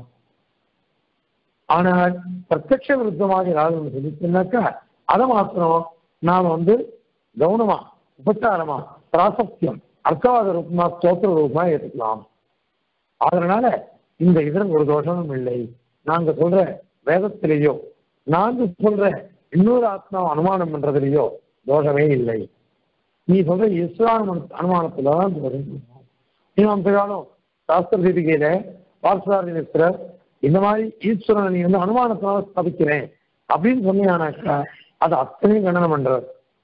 ஆனால் பிரத்யக்ஷ விருத்தமாக ஏதாவது ஒன்று சொல்லிச்சுன்னாக்கா அதை மாத்திரம் நாம வந்து கவனமா உபச்சாரமா பிராசத்தியம் அர்த்தவாத ரூபமா ஸ்தோத்திர ரூபமா ஏற்றுக்கலாம். அதனால இந்த இதில் ஒரு தோஷமும் இல்லை. நாங்க சொல்ற வேதத்திலேயோ நாங்க சொல்ற இன்னொரு ஆத்மாவை அனுமானம் பண்றதுலேயோ தோஷமே இல்லை. நீ சொல்ற ஈஸ்வரான அனுமானத்துலதான் அந்த காலம் சாஸ்திர தீபிகையில பார்சாரதி மிஸ்ரர் இந்த மாதிரி ஈஸ்வரனை நீ வந்து அனுமானத்தினால ஸ்தாபிக்கிறேன் அப்படின்னு சொன்னீங்கன்னாக்கா அது அத்தனையும் கண்டனம் பண்றார்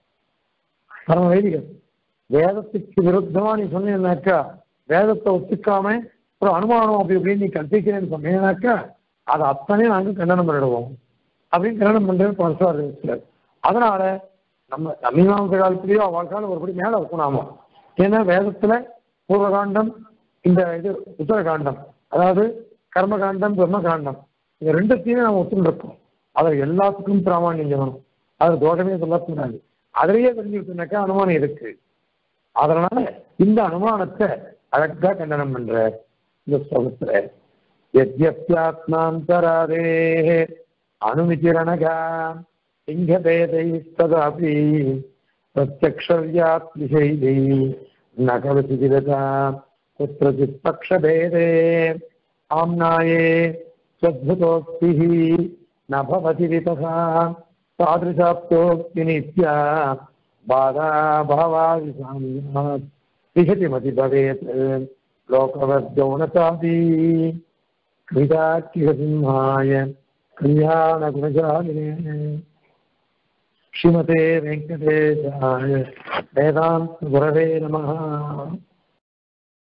பரம வைதிகர். வேதத்துக்கு விருத்தமா நீ சொன்னீங்கன்னாக்கா வேதத்தை ஒத்துக்காம ஒரு அனுமானம் அப்படி இப்படின்னு நீ கற்பிக்கிறேன்னு சொன்னீங்கன்னாக்கா அதை அத்தனையும் நாங்கள் கண்டனம் பண்ணிடுவோம் அப்படின்னு கண்டனம் பண்றது பார்சாரதி மிஸ்ரர். அதனால நம்ம தமிழ்நாடு காலத்திலேயோ அவள் காலம் ஒருபடி மேல இருக்கணும். ஏன்னா வேதத்துல பூர்வகாண்டம் இந்த இது உத்தரகாண்டம் அதாவது கர்மகாண்டம் பிரம்மகாண்டம் இந்த ரெண்டுத்தையுமே நம்ம ஒத்துன்னு இருக்கோம். அதில் எல்லாத்துக்கும் பிராமணியம் சொல்லணும், அது தோஷமே சொல்லக்கூடாது. அதிலேயே தெரிஞ்சுக்கிட்டுனாக்கா அனுமானம் இருக்கு. அதனால இந்த அனுமானத்தை அழகா கண்டனம் பண்ற இந்த ஸ்லோகத்துல யத்யப்யாத்மாந்தராதே அனுமிதிரணகா சிங்கபேதைஸ்ததாபி பிரத்யக்ஷவ்யாத்விஷைதை நகவசிதிரதா குத்ரசித் பக்ஷபேதே ஆம்னாயே ஸ்வத்புதோக்திஹ ந பவதி விதசா தாத்ருஷாப்தோக்தி நித்யா பாதா பாவாதிசாம்யாத் விஹதிமதி பவேத் லோகவத்கௌணசாதி கிருதாக்கியசிம்ஹாய கல்யாணகுணசாலினே ஸ்ரீமதே வெங்கடேசாய வேதாந்த குரவே நமः.